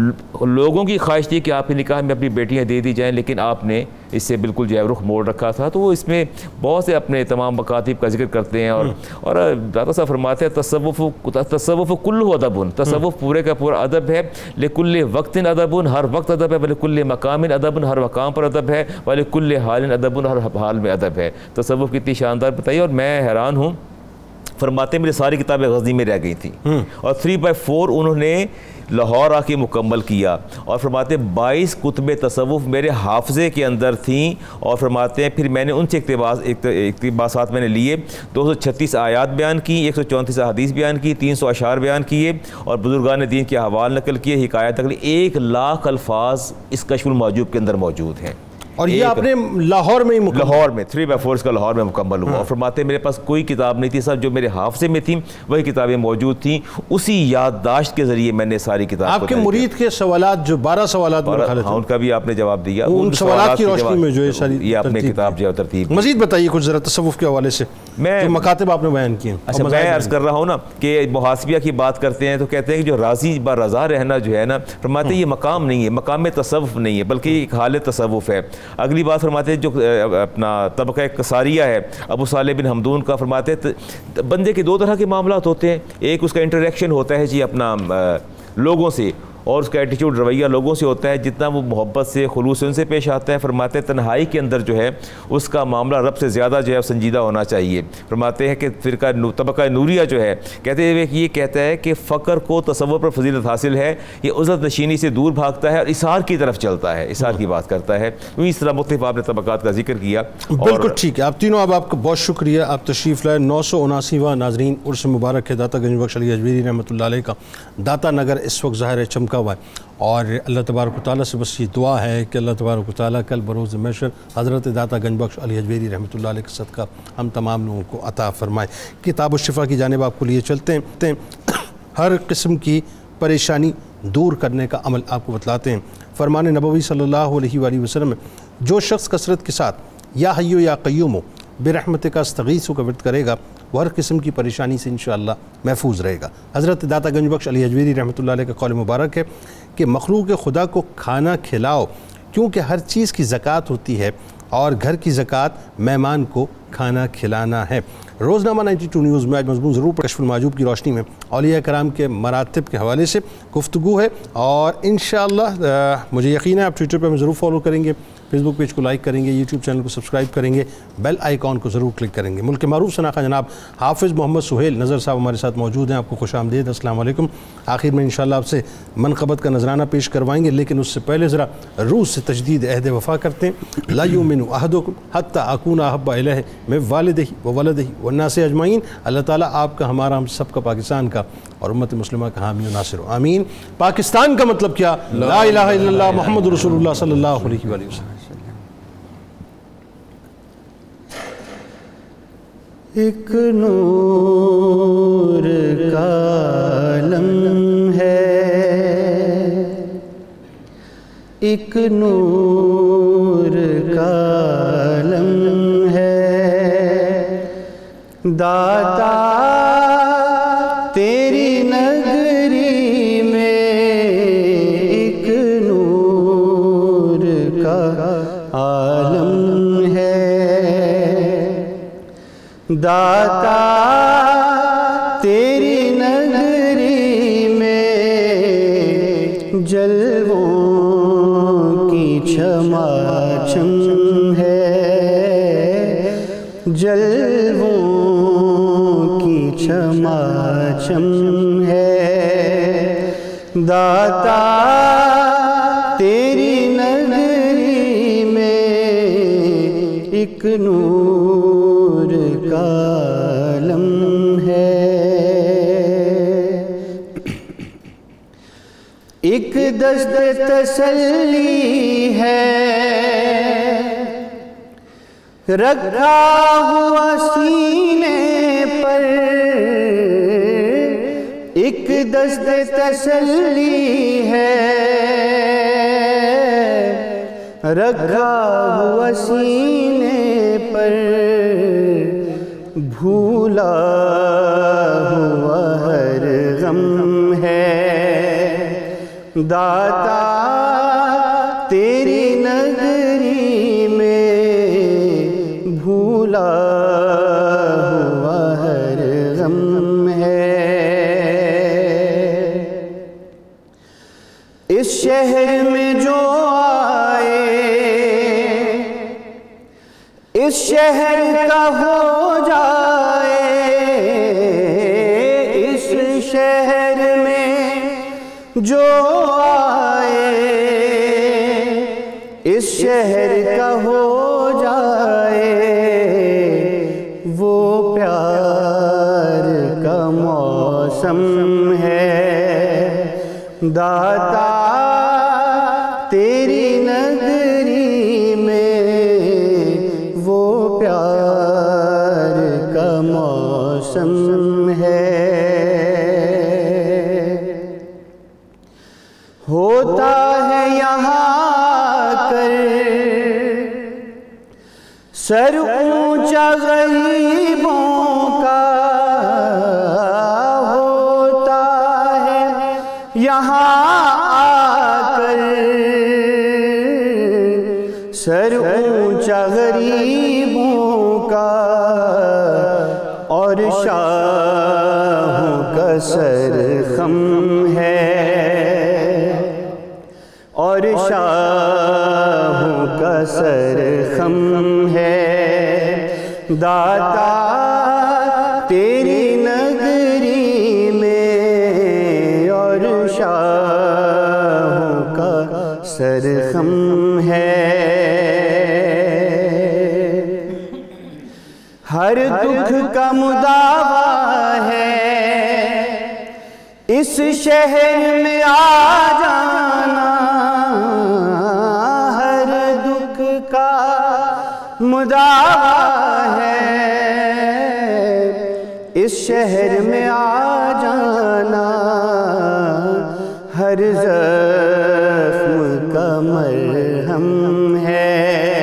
لوگوں کی خواہش تھی کہ آپ کے نکاح میں اپنی بیٹیاں دے دی جائیں, لیکن آپ نے اس سے بالکل جو ہے رخ موڑ رکھا تھا. تو وہ اس میں بہت سے اپنے تمام مکاتب کا ذکر کرتے ہیں. اور اور داتا صاحب فرماتے ہیں تصوف تصوف کلہ ادب, تصوف پورے کا پورا ادب ہے. لکل وقت ادب, ہر وقت ادب ہے. ولکل مقام ادب, ہر مقام پر ادب ہے. ولکل حال ادب, ہر حال میں ادب ہے. تصوف کتنی شاندار بتائیے. اور میں حیران ہوں فرماتے ہیں میری ساری کتابیں غزنی میں رہ گئی تھیں اور تھری بائی فور انہوں نے لاہور آ کے مکمل کیا اور فرماتے ہیں بائیس کتب تصوف میرے حافظے کے اندر تھیں اور فرماتے ہیں پھر میں نے ان سے اقتباس اقتباسات میں نے لیے دو سو چھتیس آیات بیان کی، ایک سو چونتیس احادیث بیان کی، تین سو اشعار بیان کیے اور بزرگان دین کے احوال نقل کیے، حکایات نقل، ایک لاکھ الفاظ اس کشف المحجوب کے اندر موجود ہیں. اور یہ آپ نے لاہور میں ہی لاہور میں تھری بائی فور کا لاہور میں مکمل ہوا. اور فرماتے ہیں میرے پاس کوئی کتاب نہیں تھی صاحب، جو میرے حافظے میں تھیں وہی کتابیں موجود تھیں، اسی یادداشت کے ذریعے میں نے ساری کتاب. آپ کے مرید کے سوالات جو بارہ سوالات میں ہاں ان کا بھی آپ نے جواب دیا، ان سوالات کی روشنی میں جو ہے ساری یہ آپ نے کتاب جو ترتیب. مزید بتائیے کچھ ذرا تصوف کے حوالے سے میں جو مکاتب آپ نے بیان کیے. اچھا میں عرض کر رہا ہوں نا کہ محاسبیہ کی بات کرتے ہیں تو کہتے ہیں کہ جو راضی با رضا رہنا جو ہے نا، فرماتے ہیں یہ مقام نہیں ہے، مقام تصوف نہیں ہے بلکہ ایک حال تصوف ہے. اگلی بات فرماتے جو اپنا طبقہ قصاریہ ہے ابو صالح بن حمدون کا، فرماتے ہیں بندے کے دو طرح کے معاملات ہوتے ہیں، ایک اس کا انٹریکشن ہوتا ہے جی اپنا لوگوں سے، اور اس کا ایٹیچیوڈ رویہ لوگوں سے ہوتا ہے، جتنا وہ محبت سے خلوص ان سے پیش آتا ہے. فرماتے ہیں تنہائی کے اندر جو ہے اس کا معاملہ رب سے زیادہ جو ہے سنجیدہ ہونا چاہیے. فرماتے ہیں کہ فرقہ طبقہ نوریہ جو ہے کہتے ہیں یہ کہتا ہے کہ فقر کو تصور پر فضیلت حاصل ہے، یہ عزت نشینی سے دور بھاگتا ہے اور اثار کی طرف چلتا ہے، اثار کی بات کرتا ہے. اس طرح مختلف آپ نے طبقات کا ذکر کیا. بالکل ٹھیک ہے آپ تینوں. اب آپ کا بہت شکریہ، آپ تشریف لائے. نو سو اناسیواں ناظرین عرس مبارک ہے داتا گنج بخش علی اجمیری رحمۃ اللہ علیہ کا. داتا نگر اس وقت ظاہر ہے چمکا ہوا ہے اور اللہ تبارک و تعالیٰ سے بس یہ دعا ہے کہ اللہ تبارک و تعالیٰ کل بروز محشر حضرت داتا گنج بخش علی اجمیری رحمۃ اللہ علیہ کے صدقہ ہم تمام لوگوں کو عطا فرمائے. کتاب الشفا کی جانب آپ کو لیے چلتے ہیں. ہر قسم کی پریشانی دور کرنے کا عمل آپ کو بتلاتے ہیں. فرمان نبوی صلی اللہ علیہ وآلہ وسلم میں جو شخص کثرت کے ساتھ یا حیو یا قیوم برحمتک کا استغیث کا ورد کرے گا وہ ہر قسم کی پریشانی سے انشاءاللہ محفوظ رہے گا. حضرت داتا گنج بخش علی اجمیری رحمۃ اللہ علیہ کا قول مبارک ہے کہ مخلوق خدا کو کھانا کھلاؤ کیونکہ ہر چیز کی زکوٰۃ ہوتی ہے اور گھر کی زکوٰۃ مہمان کو کھانا کھلانا ہے. روزنامہ نائنٹی ٹو نیوز میں آج مضمون ضرور کشف المحجوب کی روشنی میں اولیاء کرام کے مراتب کے حوالے سے گفتگو ہے اور انشاءاللہ مجھے یقین ہے آپ ٹویٹر پہ ہمیں ضرور فالو کریں گے، فیس بک پیج کو لائک کریں گے، یوٹیوب چینل کو سبسکرائب کریں گے، بیل آئیکن کو ضرور کلک کریں گے. ملک معروف شناخہ جناب حافظ محمد سہیل نظر صاحب ہمارے ساتھ موجود ہیں. آپ کو خوش آمدید، السلام علیکم. آخر میں انشاءاللہ آپ سے منقبت کا نذرانہ پیش کروائیں گے، لیکن اس سے پہلے ذرا روح سے تجدید عہد وفا کرتے ہیں. لا یؤمن احدکم حتی اکون احب الیہ من والدہ وولدہ والناس اجمعین. اللہ تعالیٰ آپ کا، ہمارا، ہم سب کا، پاکستان کا اور امت مسلمہ کا حامی و ناصر ہو. آمین. پاکستان کا مطلب کیا؟ لا الہ الا اللہ محمد رسول اللہ صلی اللہ علیہ وآلہ وسلم. ایک نور کا عالم ہے، ایک نور کا عالم ہے، داتا تیری نگری میں ایک نور کا عالم ہے، داتا تیری نگری میں جلووں کی چھما چھم ہے، جلووں کی چھما چھم ہے، داتا تیری نگری میں ایک نور کا عالم ہے. ایک دست تسلی ہے رکھا ہوا سینے پر، ایک دست تسلی ہے رکھا ہوا سینے پر، بھولا ہوا ہر غم ہے، داتا تیری نگری میں بھولا ہوا ہر غم ہے. اس شہر میں جو آئے اس شہر کا ہو جائے، جو آئے اس شہر کا ہو جائے، وہ پیار کا موسم ہے۔ داتا تیری نگری میں وہ پیار کا موسم ہے۔ ہوتا ہے یہاں کر سر اونچا غریبوں کا، ہوتا ہے یہاں آ کر سر اونچا غریبوں کا، اور شاہوں کا سر خم ہے، اور شاہوں کا سر خم ہے۔ داتا تیری نگری میں اور شاہوں کا سر خم ہے۔ ہر دکھ کا مداوا ہے اس شہر میں آ جانا، ہر دکھ کا مداوا ہے اس شہر میں آ جانا، ہر زخم کا مرہم ہے۔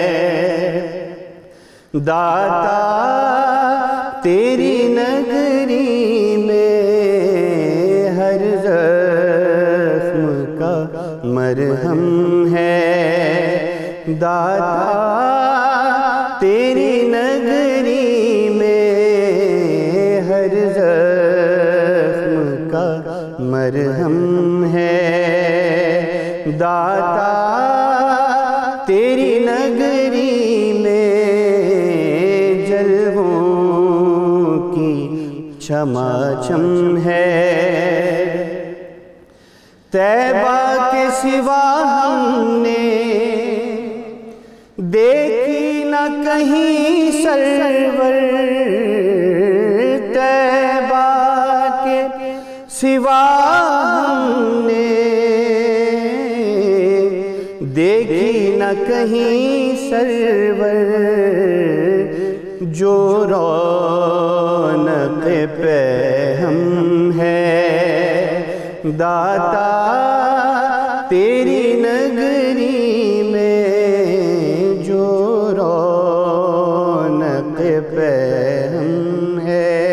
داتا تیری نگری میں ہر زخم کا مرہم ہے۔ داتا تیری نگری میں ہر زخم کا مرہم ہے۔ داتا تیری نگری میں جلووں کی چھماچھم ہے۔ طیبہ کے سوا ہم نے دیکھی نہ کہیں سرور، طیبہ کے سوا ہم نے دیکھی نہ کہیں سرور، جو رونق پہم ہے۔ داتا تیری نگری میں جو رونق پہم ہے۔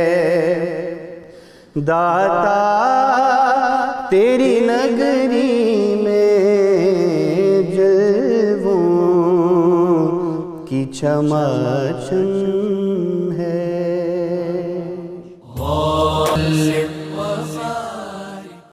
داتا تیری نگری میں جلووں کی چھماچھم